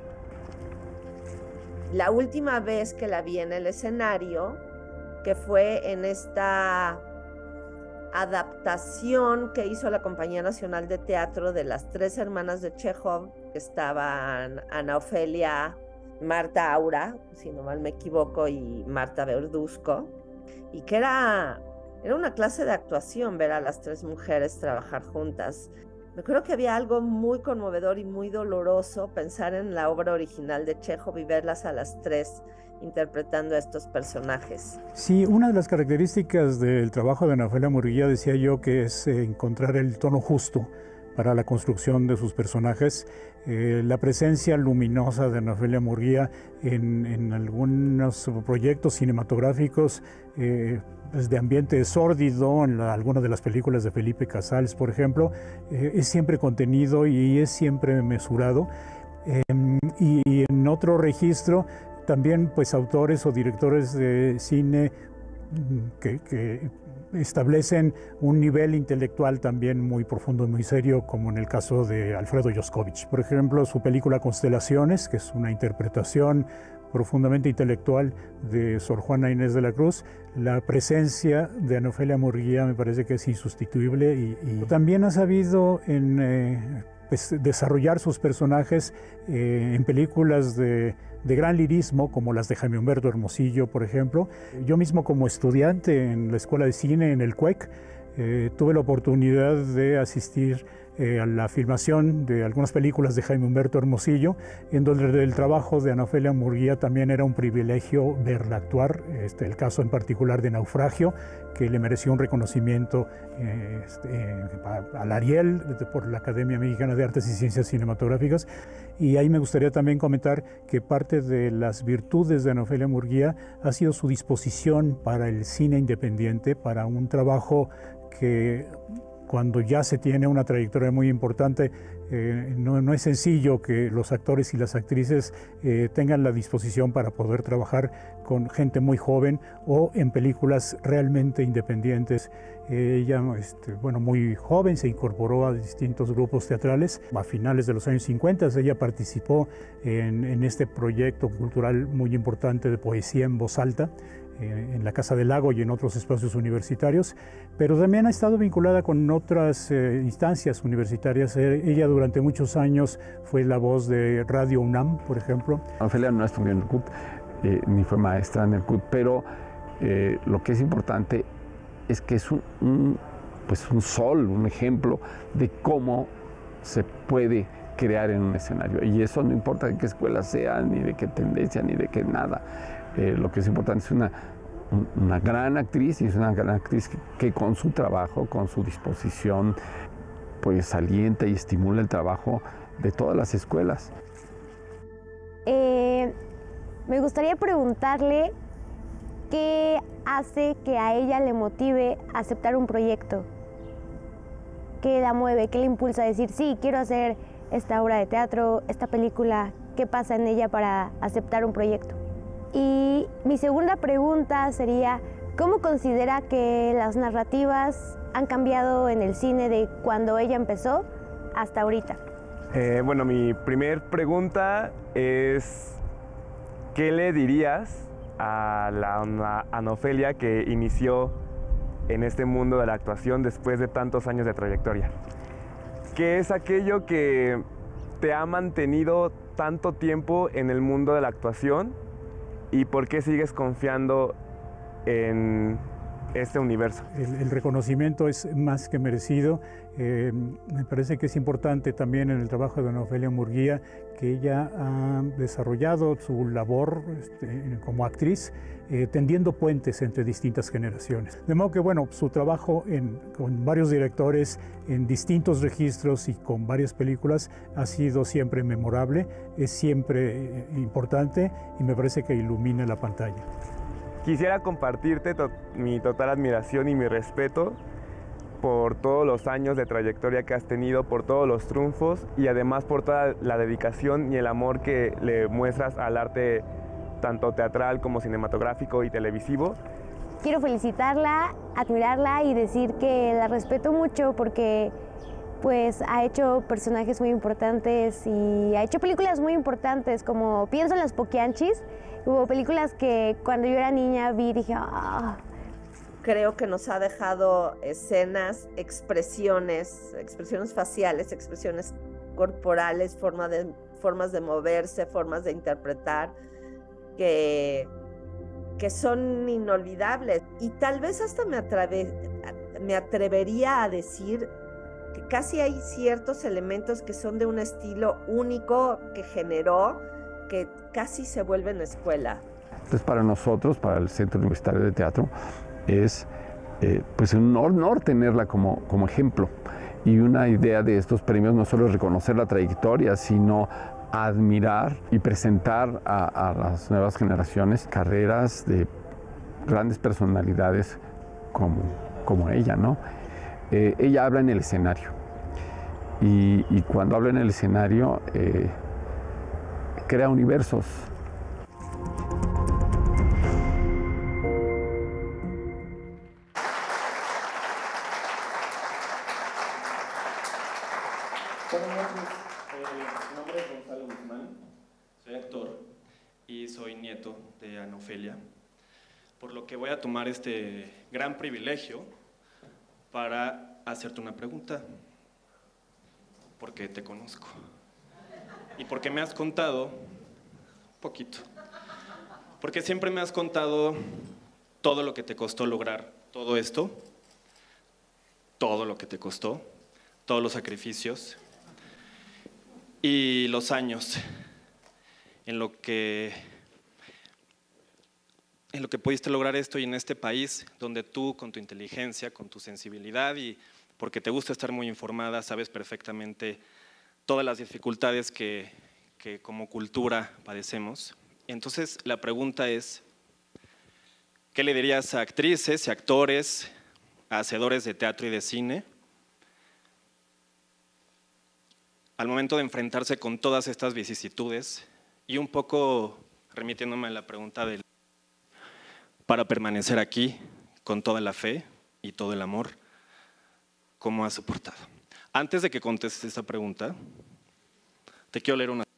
La última vez que la vi en el escenario, que fue en esta adaptación que hizo la Compañía Nacional de Teatro de las tres hermanas de Chekhov, que estaban Ana Ofelia, Marta Aura, si no mal me equivoco, y Marta Verduzco, y que era una clase de actuación ver a las tres mujeres trabajar juntas. Me acuerdo que había algo muy conmovedor y muy doloroso pensar en la obra original de Chekhov y verlas a las tres interpretando a estos personajes. Sí, una de las características del trabajo de Ana Ofelia Murguía, decía yo, que es encontrar el tono justo para la construcción de sus personajes. La presencia luminosa de Ana Ofelia Murguía en algunos proyectos cinematográficos de ambiente sórdido, en algunas de las películas de Felipe Casals, por ejemplo, es siempre contenido y es siempre mesurado. Y en otro registro, también pues autores o directores de cine que establecen un nivel intelectual también muy profundo y muy serio, como en el caso de Alfredo Yoscovich. Por ejemplo, su película Constelaciones, que es una interpretación profundamente intelectual de Sor Juana Inés de la Cruz. La presencia de Ana Ofelia Murguía me parece que es insustituible y también ha sabido desarrollar sus personajes en películas de gran lirismo, como las de Jaime Humberto Hermosillo, por ejemplo. Yo mismo, como estudiante en la Escuela de Cine, en el CUEC, tuve la oportunidad de asistir a la filmación de algunas películas de Jaime Humberto Hermosillo, en donde el trabajo de Ana Ofelia Murguía también era un privilegio verla actuar. El caso en particular de Naufragio, que le mereció un reconocimiento al Ariel por la Academia Mexicana de Artes y Ciencias Cinematográficas. Y ahí me gustaría también comentar que parte de las virtudes de Ana Ofelia Murguía ha sido su disposición para el cine independiente, para un trabajo que, cuando ya se tiene una trayectoria muy importante, no es sencillo que los actores y las actrices tengan la disposición para poder trabajar con gente muy joven o en películas realmente independientes. Ella, muy joven, se incorporó a distintos grupos teatrales. A finales de los años 50 ella participó en este proyecto cultural muy importante de poesía en voz alta, en la Casa del Lago y en otros espacios universitarios, pero también ha estado vinculada con otras instancias universitarias. Ella durante muchos años fue la voz de Radio UNAM, por ejemplo. Ofelia no estudió en el CUT, ni fue maestra en el CUT, pero lo que es importante es que es un sol, un ejemplo de cómo se puede crear en un escenario. Y eso no importa de qué escuela sea, ni de qué tendencia, ni de qué nada. Lo que es importante es una gran actriz, y es una gran actriz que con su trabajo, con su disposición, pues alienta y estimula el trabajo de todas las escuelas. Me gustaría preguntarle qué hace que a ella le motive a aceptar un proyecto. ¿Qué la mueve? ¿Qué le impulsa a decir, sí, quiero hacer esta obra de teatro, esta película? ¿Qué pasa en ella para aceptar un proyecto? Y mi segunda pregunta sería, ¿cómo considera que las narrativas han cambiado en el cine de cuando ella empezó hasta ahorita? Mi primer pregunta es, ¿qué le dirías a la Ana Ofelia que inició en este mundo de la actuación después de tantos años de trayectoria? ¿Qué es aquello que te ha mantenido tanto tiempo en el mundo de la actuación? ¿Y por qué sigues confiando en este universo. El reconocimiento es más que merecido. Me parece que es importante también en el trabajo de Ana Ofelia Murguía que ella ha desarrollado su labor como actriz tendiendo puentes entre distintas generaciones. De modo que, bueno, su trabajo con varios directores en distintos registros y con varias películas ha sido siempre memorable, es siempre importante y me parece que ilumina la pantalla. Quisiera compartirte mi total admiración y mi respeto por todos los años de trayectoria que has tenido, por todos los triunfos y además por toda la dedicación y el amor que le muestras al arte tanto teatral como cinematográfico y televisivo. Quiero felicitarla, admirarla y decir que la respeto mucho porque pues ha hecho personajes muy importantes y ha hecho películas muy importantes, como pienso en Las Poquianchis. Hubo películas que cuando yo era niña vi y dije, ¡ah! Creo que nos ha dejado escenas, expresiones faciales, expresiones corporales, formas de moverse, formas de interpretar, que son inolvidables. Y tal vez hasta me atrevería a decir que casi hay ciertos elementos que son de un estilo único que generó, que casi se vuelven escuela. Entonces, para nosotros, para el Centro Universitario de Teatro, es pues un honor tenerla como ejemplo. Y una idea de estos premios no solo es reconocer la trayectoria, sino admirar y presentar a las nuevas generaciones carreras de grandes personalidades como ella, ¿no? Ella habla en el escenario y cuando habla en el escenario crea universos. Buenas noches, mi nombre es Gonzalo Guzmán, soy actor y soy nieto de Ana Ofelia, por lo que voy a tomar este gran privilegio para hacerte una pregunta, porque te conozco y porque me has contado poquito, porque siempre me has contado todo lo que te costó lograr todo esto, todo lo que te costó, todos los sacrificios y los años en lo que pudiste lograr esto y en este país donde tú con tu inteligencia, con tu sensibilidad y porque te gusta estar muy informada, sabes perfectamente todas las dificultades que como cultura padecemos. Entonces la pregunta es, ¿qué le dirías a actrices y actores, a hacedores de teatro y de cine, al momento de enfrentarse con todas estas vicisitudes y un poco remitiéndome a la pregunta para permanecer aquí con toda la fe y todo el amor, ¿cómo has soportado? Antes de que contestes esta pregunta, te quiero leer una.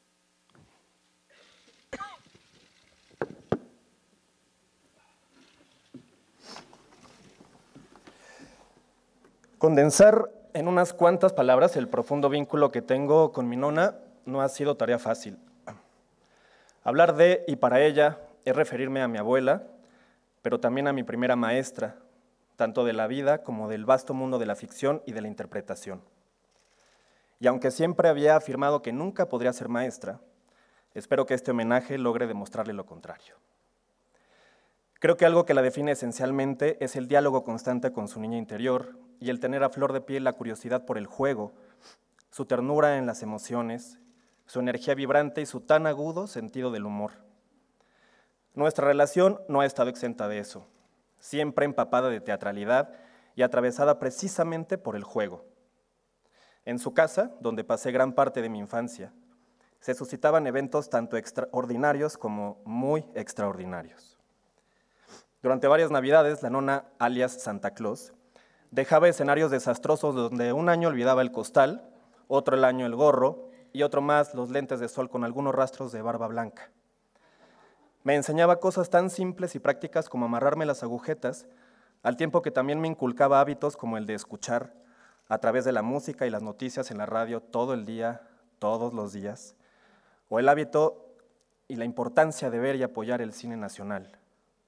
Condensar en unas cuantas palabras el profundo vínculo que tengo con mi nona no ha sido tarea fácil. Hablar de y para ella es referirme a mi abuela, pero también a mi primera maestra, tanto de la vida como del vasto mundo de la ficción y de la interpretación. Y aunque siempre había afirmado que nunca podría ser maestra, espero que este homenaje logre demostrarle lo contrario. Creo que algo que la define esencialmente es el diálogo constante con su niña interior y el tener a flor de piel la curiosidad por el juego, su ternura en las emociones, su energía vibrante y su tan agudo sentido del humor. Nuestra relación no ha estado exenta de eso, siempre empapada de teatralidad y atravesada precisamente por el juego. En su casa, donde pasé gran parte de mi infancia, se suscitaban eventos tanto extraordinarios como muy extraordinarios. Durante varias navidades, la nona, alias Santa Claus, dejaba escenarios desastrosos donde un año olvidaba el costal, otro el año el gorro y otro más los lentes de sol con algunos rastros de barba blanca. Me enseñaba cosas tan simples y prácticas como amarrarme las agujetas, al tiempo que también me inculcaba hábitos como el de escuchar a través de la música y las noticias en la radio todo el día, todos los días, o el hábito y la importancia de ver y apoyar el cine nacional.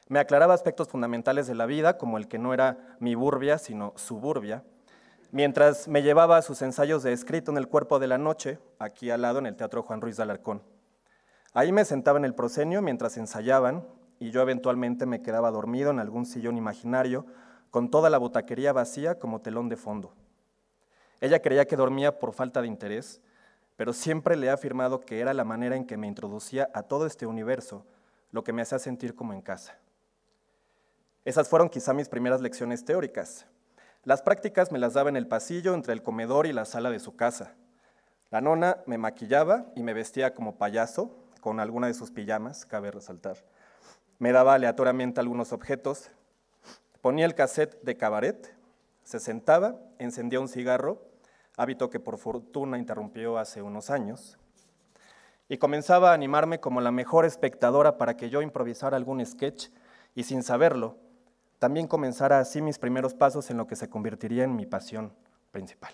Me aclaraba aspectos fundamentales de la vida, como el que no era mi burbia, sino suburbia, mientras me llevaba a sus ensayos de escrito en el Cuerpo de la Noche, aquí al lado en el Teatro Juan Ruiz de Alarcón. Ahí me sentaba en el proscenio mientras ensayaban, y yo eventualmente me quedaba dormido en algún sillón imaginario, con toda la butaquería vacía como telón de fondo. Ella creía que dormía por falta de interés, pero siempre le he afirmado que era la manera en que me introducía a todo este universo, lo que me hacía sentir como en casa. Esas fueron quizá mis primeras lecciones teóricas. Las prácticas me las daba en el pasillo entre el comedor y la sala de su casa. La nona me maquillaba y me vestía como payaso, con alguna de sus pijamas, cabe resaltar. Me daba aleatoriamente algunos objetos, ponía el cassette de cabaret, se sentaba, encendía un cigarro, hábito que por fortuna interrumpió hace unos años, y comenzaba a animarme como la mejor espectadora para que yo improvisara algún sketch y sin saberlo, también comenzara así mis primeros pasos en lo que se convertiría en mi pasión principal.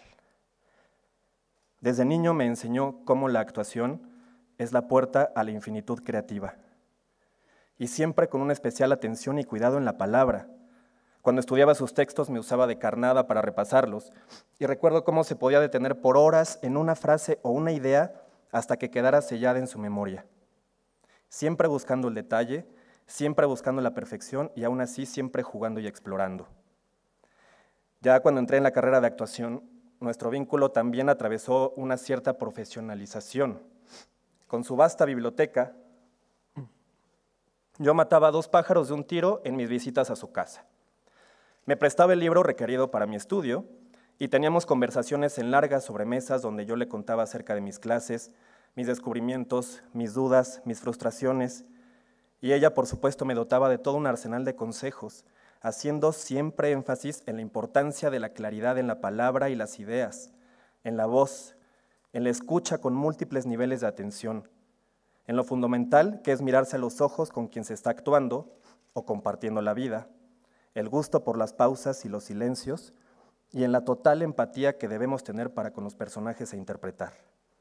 Desde niño me enseñó cómo la actuación es la puerta a la infinitud creativa, y siempre con una especial atención y cuidado en la palabra. Cuando estudiaba sus textos me usaba de carnada para repasarlos, y recuerdo cómo se podía detener por horas en una frase o una idea hasta que quedara sellada en su memoria. Siempre buscando el detalle, siempre buscando la perfección y aún así siempre jugando y explorando. Ya cuando entré en la carrera de actuación, nuestro vínculo también atravesó una cierta profesionalización. Con su vasta biblioteca, yo mataba 2 pájaros de un tiro en mis visitas a su casa. Me prestaba el libro requerido para mi estudio y teníamos conversaciones en largas sobremesas donde yo le contaba acerca de mis clases, mis descubrimientos, mis dudas, mis frustraciones, y ella, por supuesto, me dotaba de todo un arsenal de consejos, haciendo siempre énfasis en la importancia de la claridad en la palabra y las ideas, en la voz, en la escucha con múltiples niveles de atención, en lo fundamental que es mirarse a los ojos con quien se está actuando o compartiendo la vida, el gusto por las pausas y los silencios, y en la total empatía que debemos tener para con los personajes a interpretar.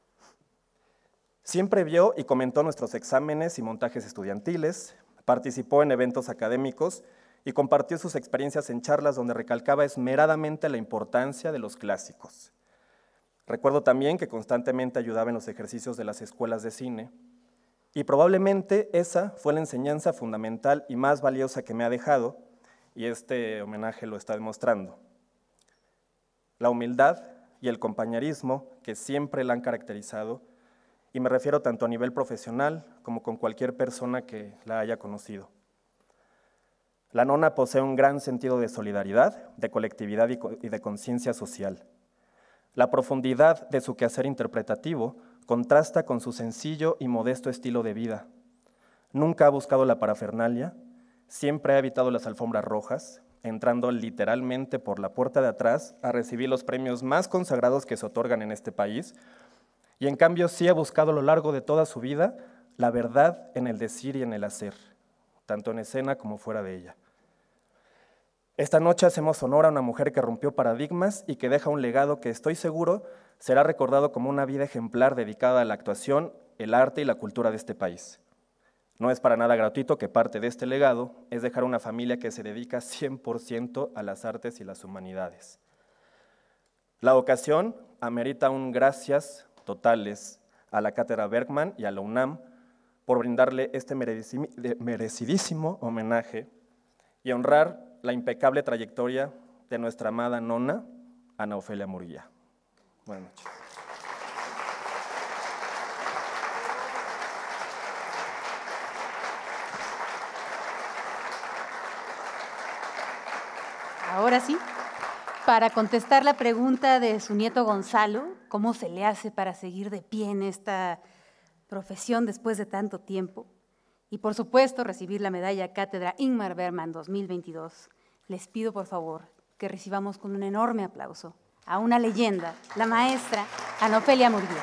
Siempre vio y comentó nuestros exámenes y montajes estudiantiles, participó en eventos académicos y compartió sus experiencias en charlas donde recalcaba esmeradamente la importancia de los clásicos. Recuerdo también que constantemente ayudaba en los ejercicios de las escuelas de cine, y probablemente esa fue la enseñanza fundamental y más valiosa que me ha dejado, y este homenaje lo está demostrando. La humildad y el compañerismo que siempre la han caracterizado, y me refiero tanto a nivel profesional como con cualquier persona que la haya conocido. La nona posee un gran sentido de solidaridad, de colectividad y de conciencia social. La profundidad de su quehacer interpretativo contrasta con su sencillo y modesto estilo de vida. Nunca ha buscado la parafernalia, siempre ha evitado las alfombras rojas, entrando literalmente por la puerta de atrás a recibir los premios más consagrados que se otorgan en este país, y en cambio sí ha buscado a lo largo de toda su vida la verdad en el decir y en el hacer, tanto en escena como fuera de ella. Esta noche hacemos honor a una mujer que rompió paradigmas y que deja un legado que estoy seguro será recordado como una vida ejemplar dedicada a la actuación, el arte y la cultura de este país. No es para nada gratuito que parte de este legado es dejar una familia que se dedica 100% a las artes y las humanidades. La ocasión amerita un gracias totales a la Cátedra Bergman y a la UNAM por brindarle este merecidísimo homenaje y honrar la impecable trayectoria de nuestra amada nona, Ana Ofelia Murguía. Buenas noches. Ahora sí, para contestar la pregunta de su nieto Gonzalo, ¿cómo se le hace para seguir de pie en esta profesión después de tanto tiempo? Y por supuesto, recibir la medalla Cátedra Ingmar Bergman 2022. Les pido por favor que recibamos con un enorme aplauso a una leyenda, la maestra Ana Ofelia Murguía.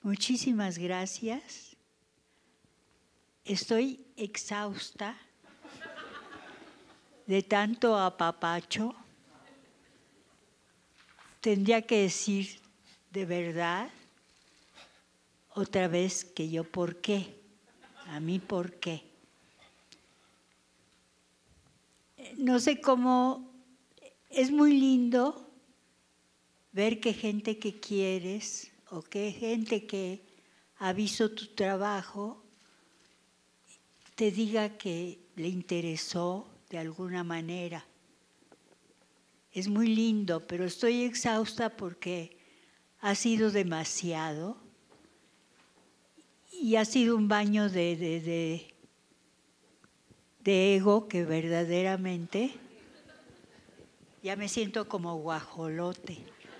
Muchísimas gracias. Estoy exhausta de tanto apapacho. Tendría que decir de verdad otra vez que yo por qué, a mí por qué. No sé cómo, es muy lindo ver que gente que quieres o que gente que ha visto tu trabajo te diga que le interesó de alguna manera. Es muy lindo, pero estoy exhausta porque ha sido demasiado y ha sido un baño de ego que verdaderamente ya me siento como guajolote,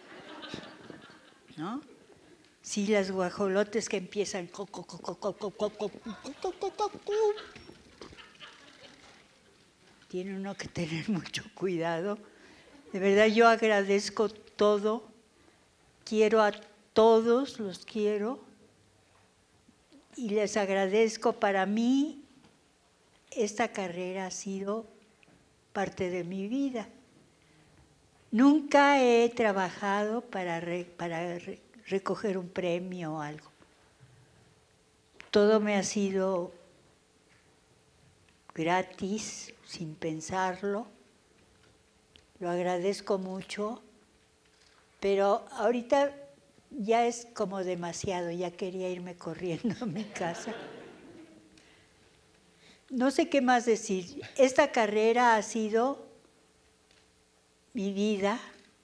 ¿no? Sí, las guajolotes que empiezan tiene uno que tener mucho cuidado. De verdad yo agradezco todo, quiero a todos, los quiero y les agradezco. Para mí esta carrera ha sido parte de mi vida. Nunca he trabajado para recoger un premio o algo. Todo me ha sido gratis, sin pensarlo. Lo agradezco mucho, pero ahorita ya es como demasiado, ya quería irme corriendo a mi casa. No sé qué más decir. Esta carrera ha sido mi vida,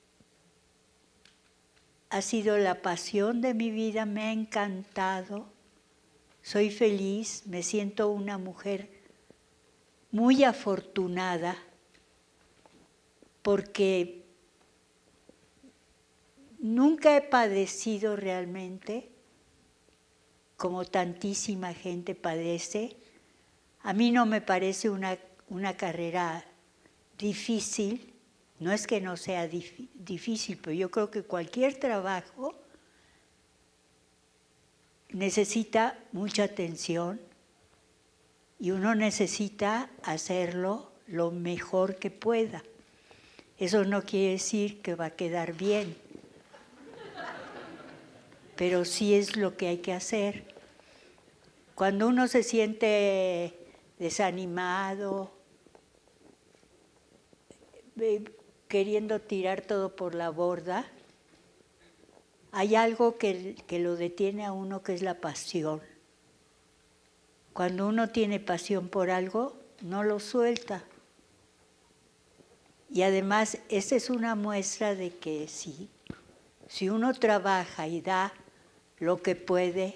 ha sido la pasión de mi vida, me ha encantado, soy feliz, me siento una mujer muy afortunada porque nunca he padecido realmente como tantísima gente padece. A mí no me parece una carrera difícil, no es que no sea difícil, pero yo creo que cualquier trabajo necesita mucha atención y uno necesita hacerlo lo mejor que pueda. Eso no quiere decir que va a quedar bien, pero sí es lo que hay que hacer. Cuando uno se siente desanimado, queriendo tirar todo por la borda, hay algo que lo detiene a uno, que es la pasión. Cuando uno tiene pasión por algo, no lo suelta. Y además, esta es una muestra de que si uno trabaja y da lo que puede,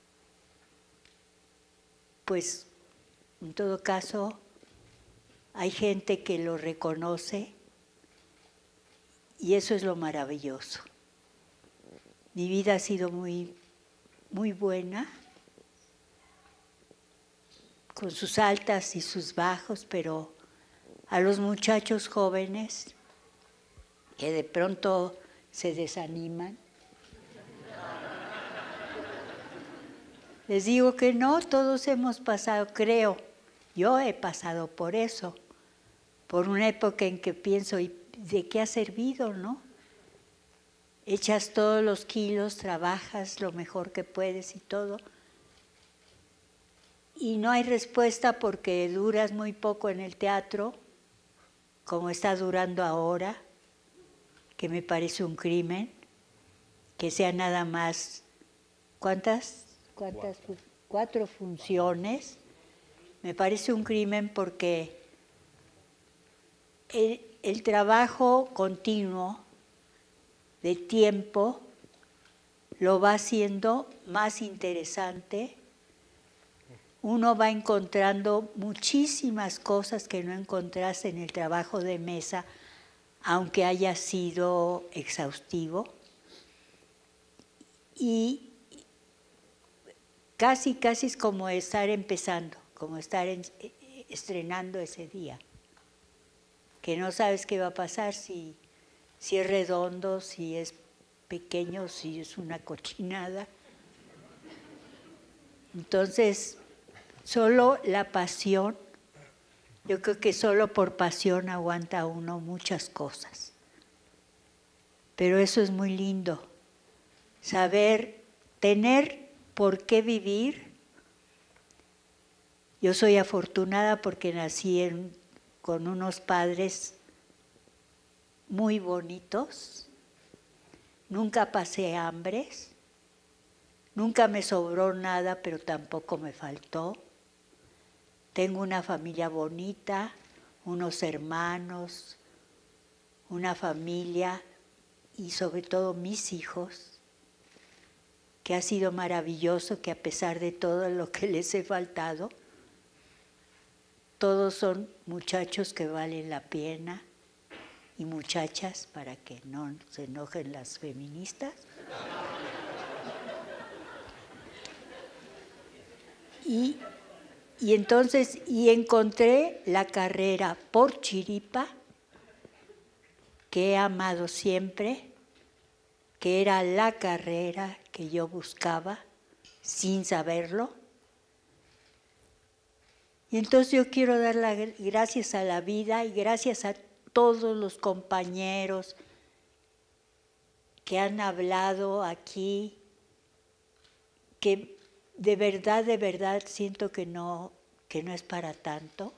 pues en todo caso hay gente que lo reconoce y eso es lo maravilloso. Mi vida ha sido muy, muy buena, con sus altas y sus bajos, pero a los muchachos jóvenes que de pronto se desaniman, les digo que no, todos hemos pasado, creo, yo he pasado por eso, por una época en que pienso, ¿y de qué ha servido, no? Echas todos los kilos, trabajas lo mejor que puedes y todo, y no hay respuesta porque duras muy poco en el teatro, como está durando ahora, que me parece un crimen, que sea nada más, ¿cuántas? 4 funciones. Me parece un crimen porque el trabajo continuo de tiempo lo va haciendo más interesante. Uno va encontrando muchísimas cosas que no encontraste en el trabajo de mesa, aunque haya sido exhaustivo. Y casi es como estar empezando, como estar estrenando ese día, que no sabes qué va a pasar, si es redondo, si es pequeño, si es una cochinada. Entonces, solo la pasión, yo creo que solo por pasión aguanta uno muchas cosas. Pero eso es muy lindo, saber tener por qué vivir. Yo soy afortunada porque nací con unos padres muy bonitos, nunca pasé hambres, nunca me sobró nada, pero tampoco me faltó. Tengo una familia bonita, unos hermanos, una familia y sobre todo mis hijos, que ha sido maravilloso, que a pesar de todo lo que les he faltado, todos son muchachos que valen la pena y muchachas, para que no se enojen las feministas. Y entonces encontré la carrera por chiripa, que he amado siempre, que era la carrera que yo buscaba sin saberlo. Y entonces yo quiero dar las gracias a la vida y gracias a todos los compañeros que han hablado aquí, que de verdad siento que no es para tanto.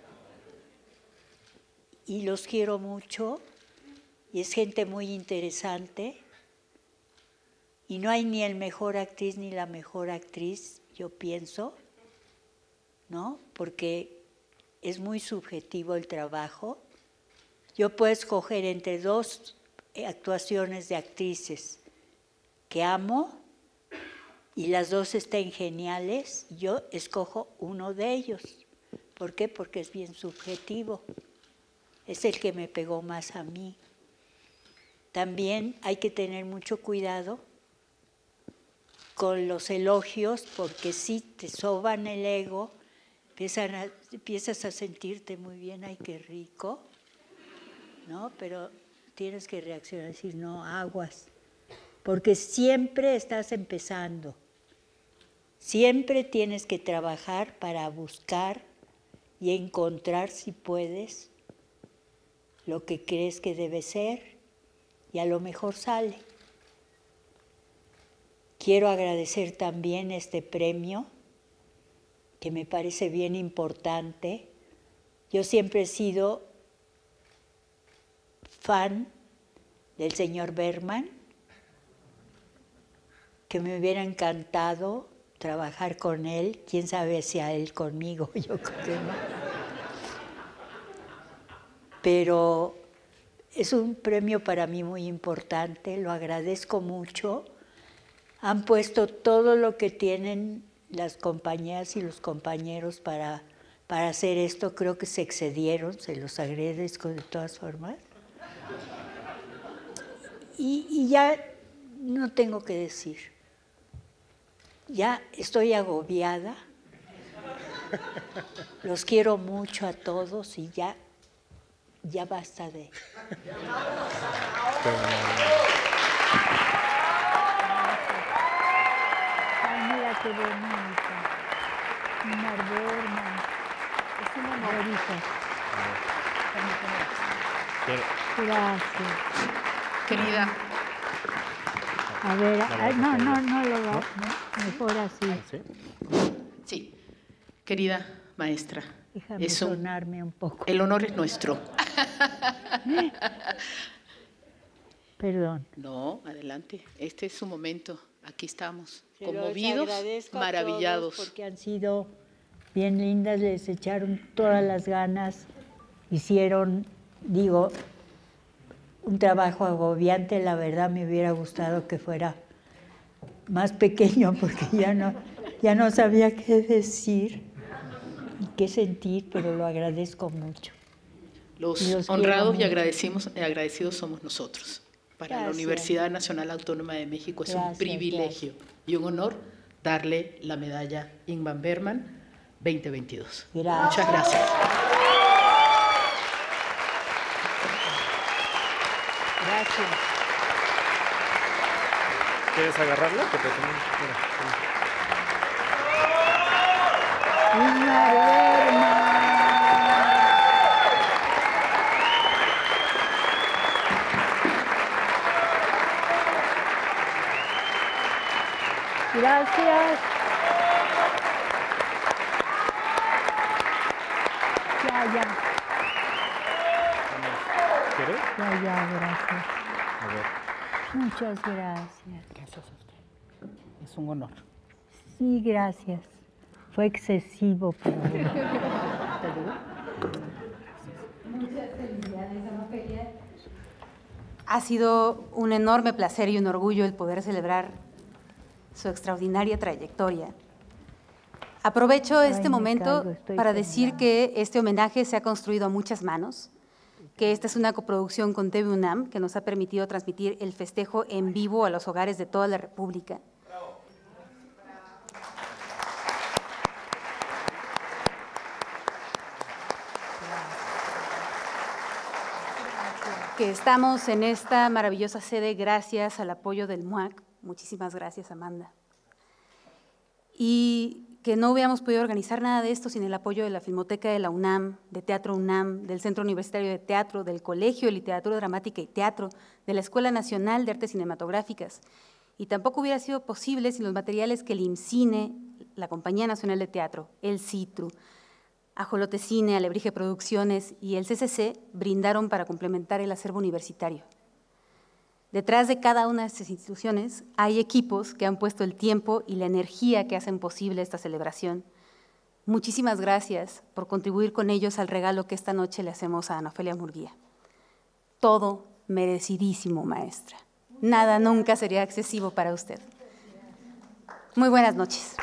Y los quiero mucho y es gente muy interesante. Y no hay ni el mejor actriz ni la mejor actriz, yo pienso, ¿no? Porque es muy subjetivo el trabajo. Yo puedo escoger entre dos actuaciones de actrices que amo y las dos estén geniales, yo escojo uno de ellos. ¿Por qué? Porque es bien subjetivo. Es el que me pegó más a mí. También hay que tener mucho cuidado con los elogios, porque si te soban el ego, empiezas a sentirte muy bien, ay, qué rico, ¿no? Pero tienes que reaccionar, decir, no, aguas, porque siempre estás empezando. Siempre tienes que trabajar para buscar y encontrar, si puedes, lo que crees que debe ser, y a lo mejor sale. Quiero agradecer también este premio, que me parece bien importante. Yo siempre he sido fan del señor Bergman, que me hubiera encantado trabajar con él, quién sabe si a él conmigo, yo creo que no. Pero es un premio para mí muy importante, lo agradezco mucho. Han puesto todo lo que tienen las compañías y los compañeros para hacer esto. Creo que se excedieron, se los agradezco de todas formas. Y ya no tengo que decir. Ya estoy agobiada. Los quiero mucho a todos y ya basta de... Mira qué bonita. Ingmar Bergman. Es una maravilla. Gracias. Querida. A ver, no lo va. Mejor así. Sí. Querida maestra. Déjame sonarme un poco. El honor es nuestro. Perdón. No, adelante. Este es su momento. Aquí estamos, Se conmovidos, los agradezco maravillados. a todos porque han sido bien lindas, les echaron todas las ganas, hicieron, digo, un trabajo agobiante. La verdad me hubiera gustado que fuera más pequeño, porque ya no sabía qué decir y qué sentir, pero lo agradezco mucho. Los honrados y agradecidos somos nosotros. Para Gracias. la Universidad Nacional Autónoma de México es un privilegio y un honor darle la medalla Ingmar Bergman 2022. Gracias. Muchas gracias. Gracias. ¿Quieres agarrarla? Que te Gracias. Ya. ¿Quieres? Ya, gracias. A ver. Muchas gracias. Gracias a usted. Es un honor. Sí, gracias. Fue excesivo, pero... Muchas felicidades, Ana Ofelia. Ha sido un enorme placer y un orgullo el poder celebrar su extraordinaria trayectoria. Aprovecho este momento para decir que este homenaje se ha construido a muchas manos, que esta es una coproducción con TV UNAM que nos ha permitido transmitir el festejo en vivo a los hogares de toda la República. Que estamos en esta maravillosa sede gracias al apoyo del MUAC. Muchísimas gracias, Amanda. Y que no hubiéramos podido organizar nada de esto sin el apoyo de la Filmoteca de la UNAM, de Teatro UNAM, del Centro Universitario de Teatro, del Colegio de Literatura Dramática y Teatro, de la Escuela Nacional de Artes Cinematográficas. Y tampoco hubiera sido posible sin los materiales que el IMCINE, la Compañía Nacional de Teatro, el CITRU, Ajolote Cine, Alebrije Producciones y el CCC brindaron para complementar el acervo universitario. Detrás de cada una de estas instituciones hay equipos que han puesto el tiempo y la energía que hacen posible esta celebración. Muchísimas gracias por contribuir con ellos al regalo que esta noche le hacemos a Ana Ofelia Murguía. Todo merecidísimo, maestra. Nada nunca sería excesivo para usted. Muy buenas noches.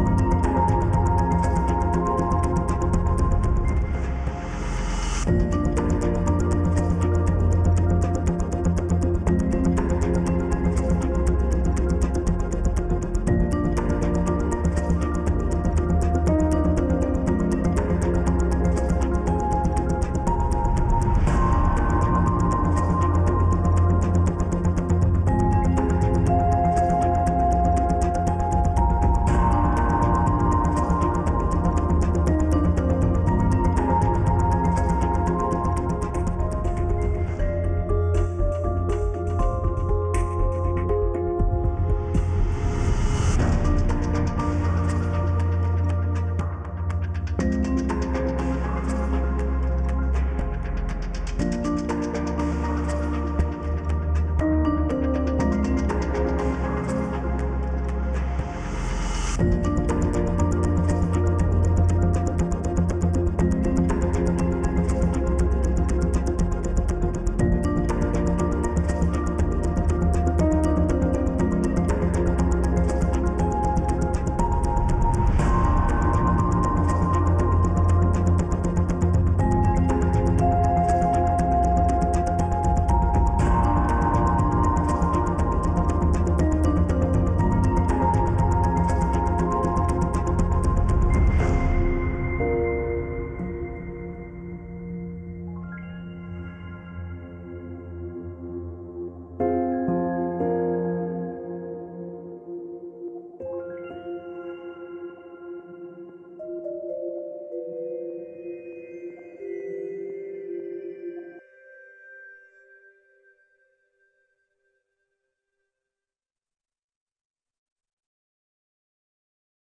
Thank you.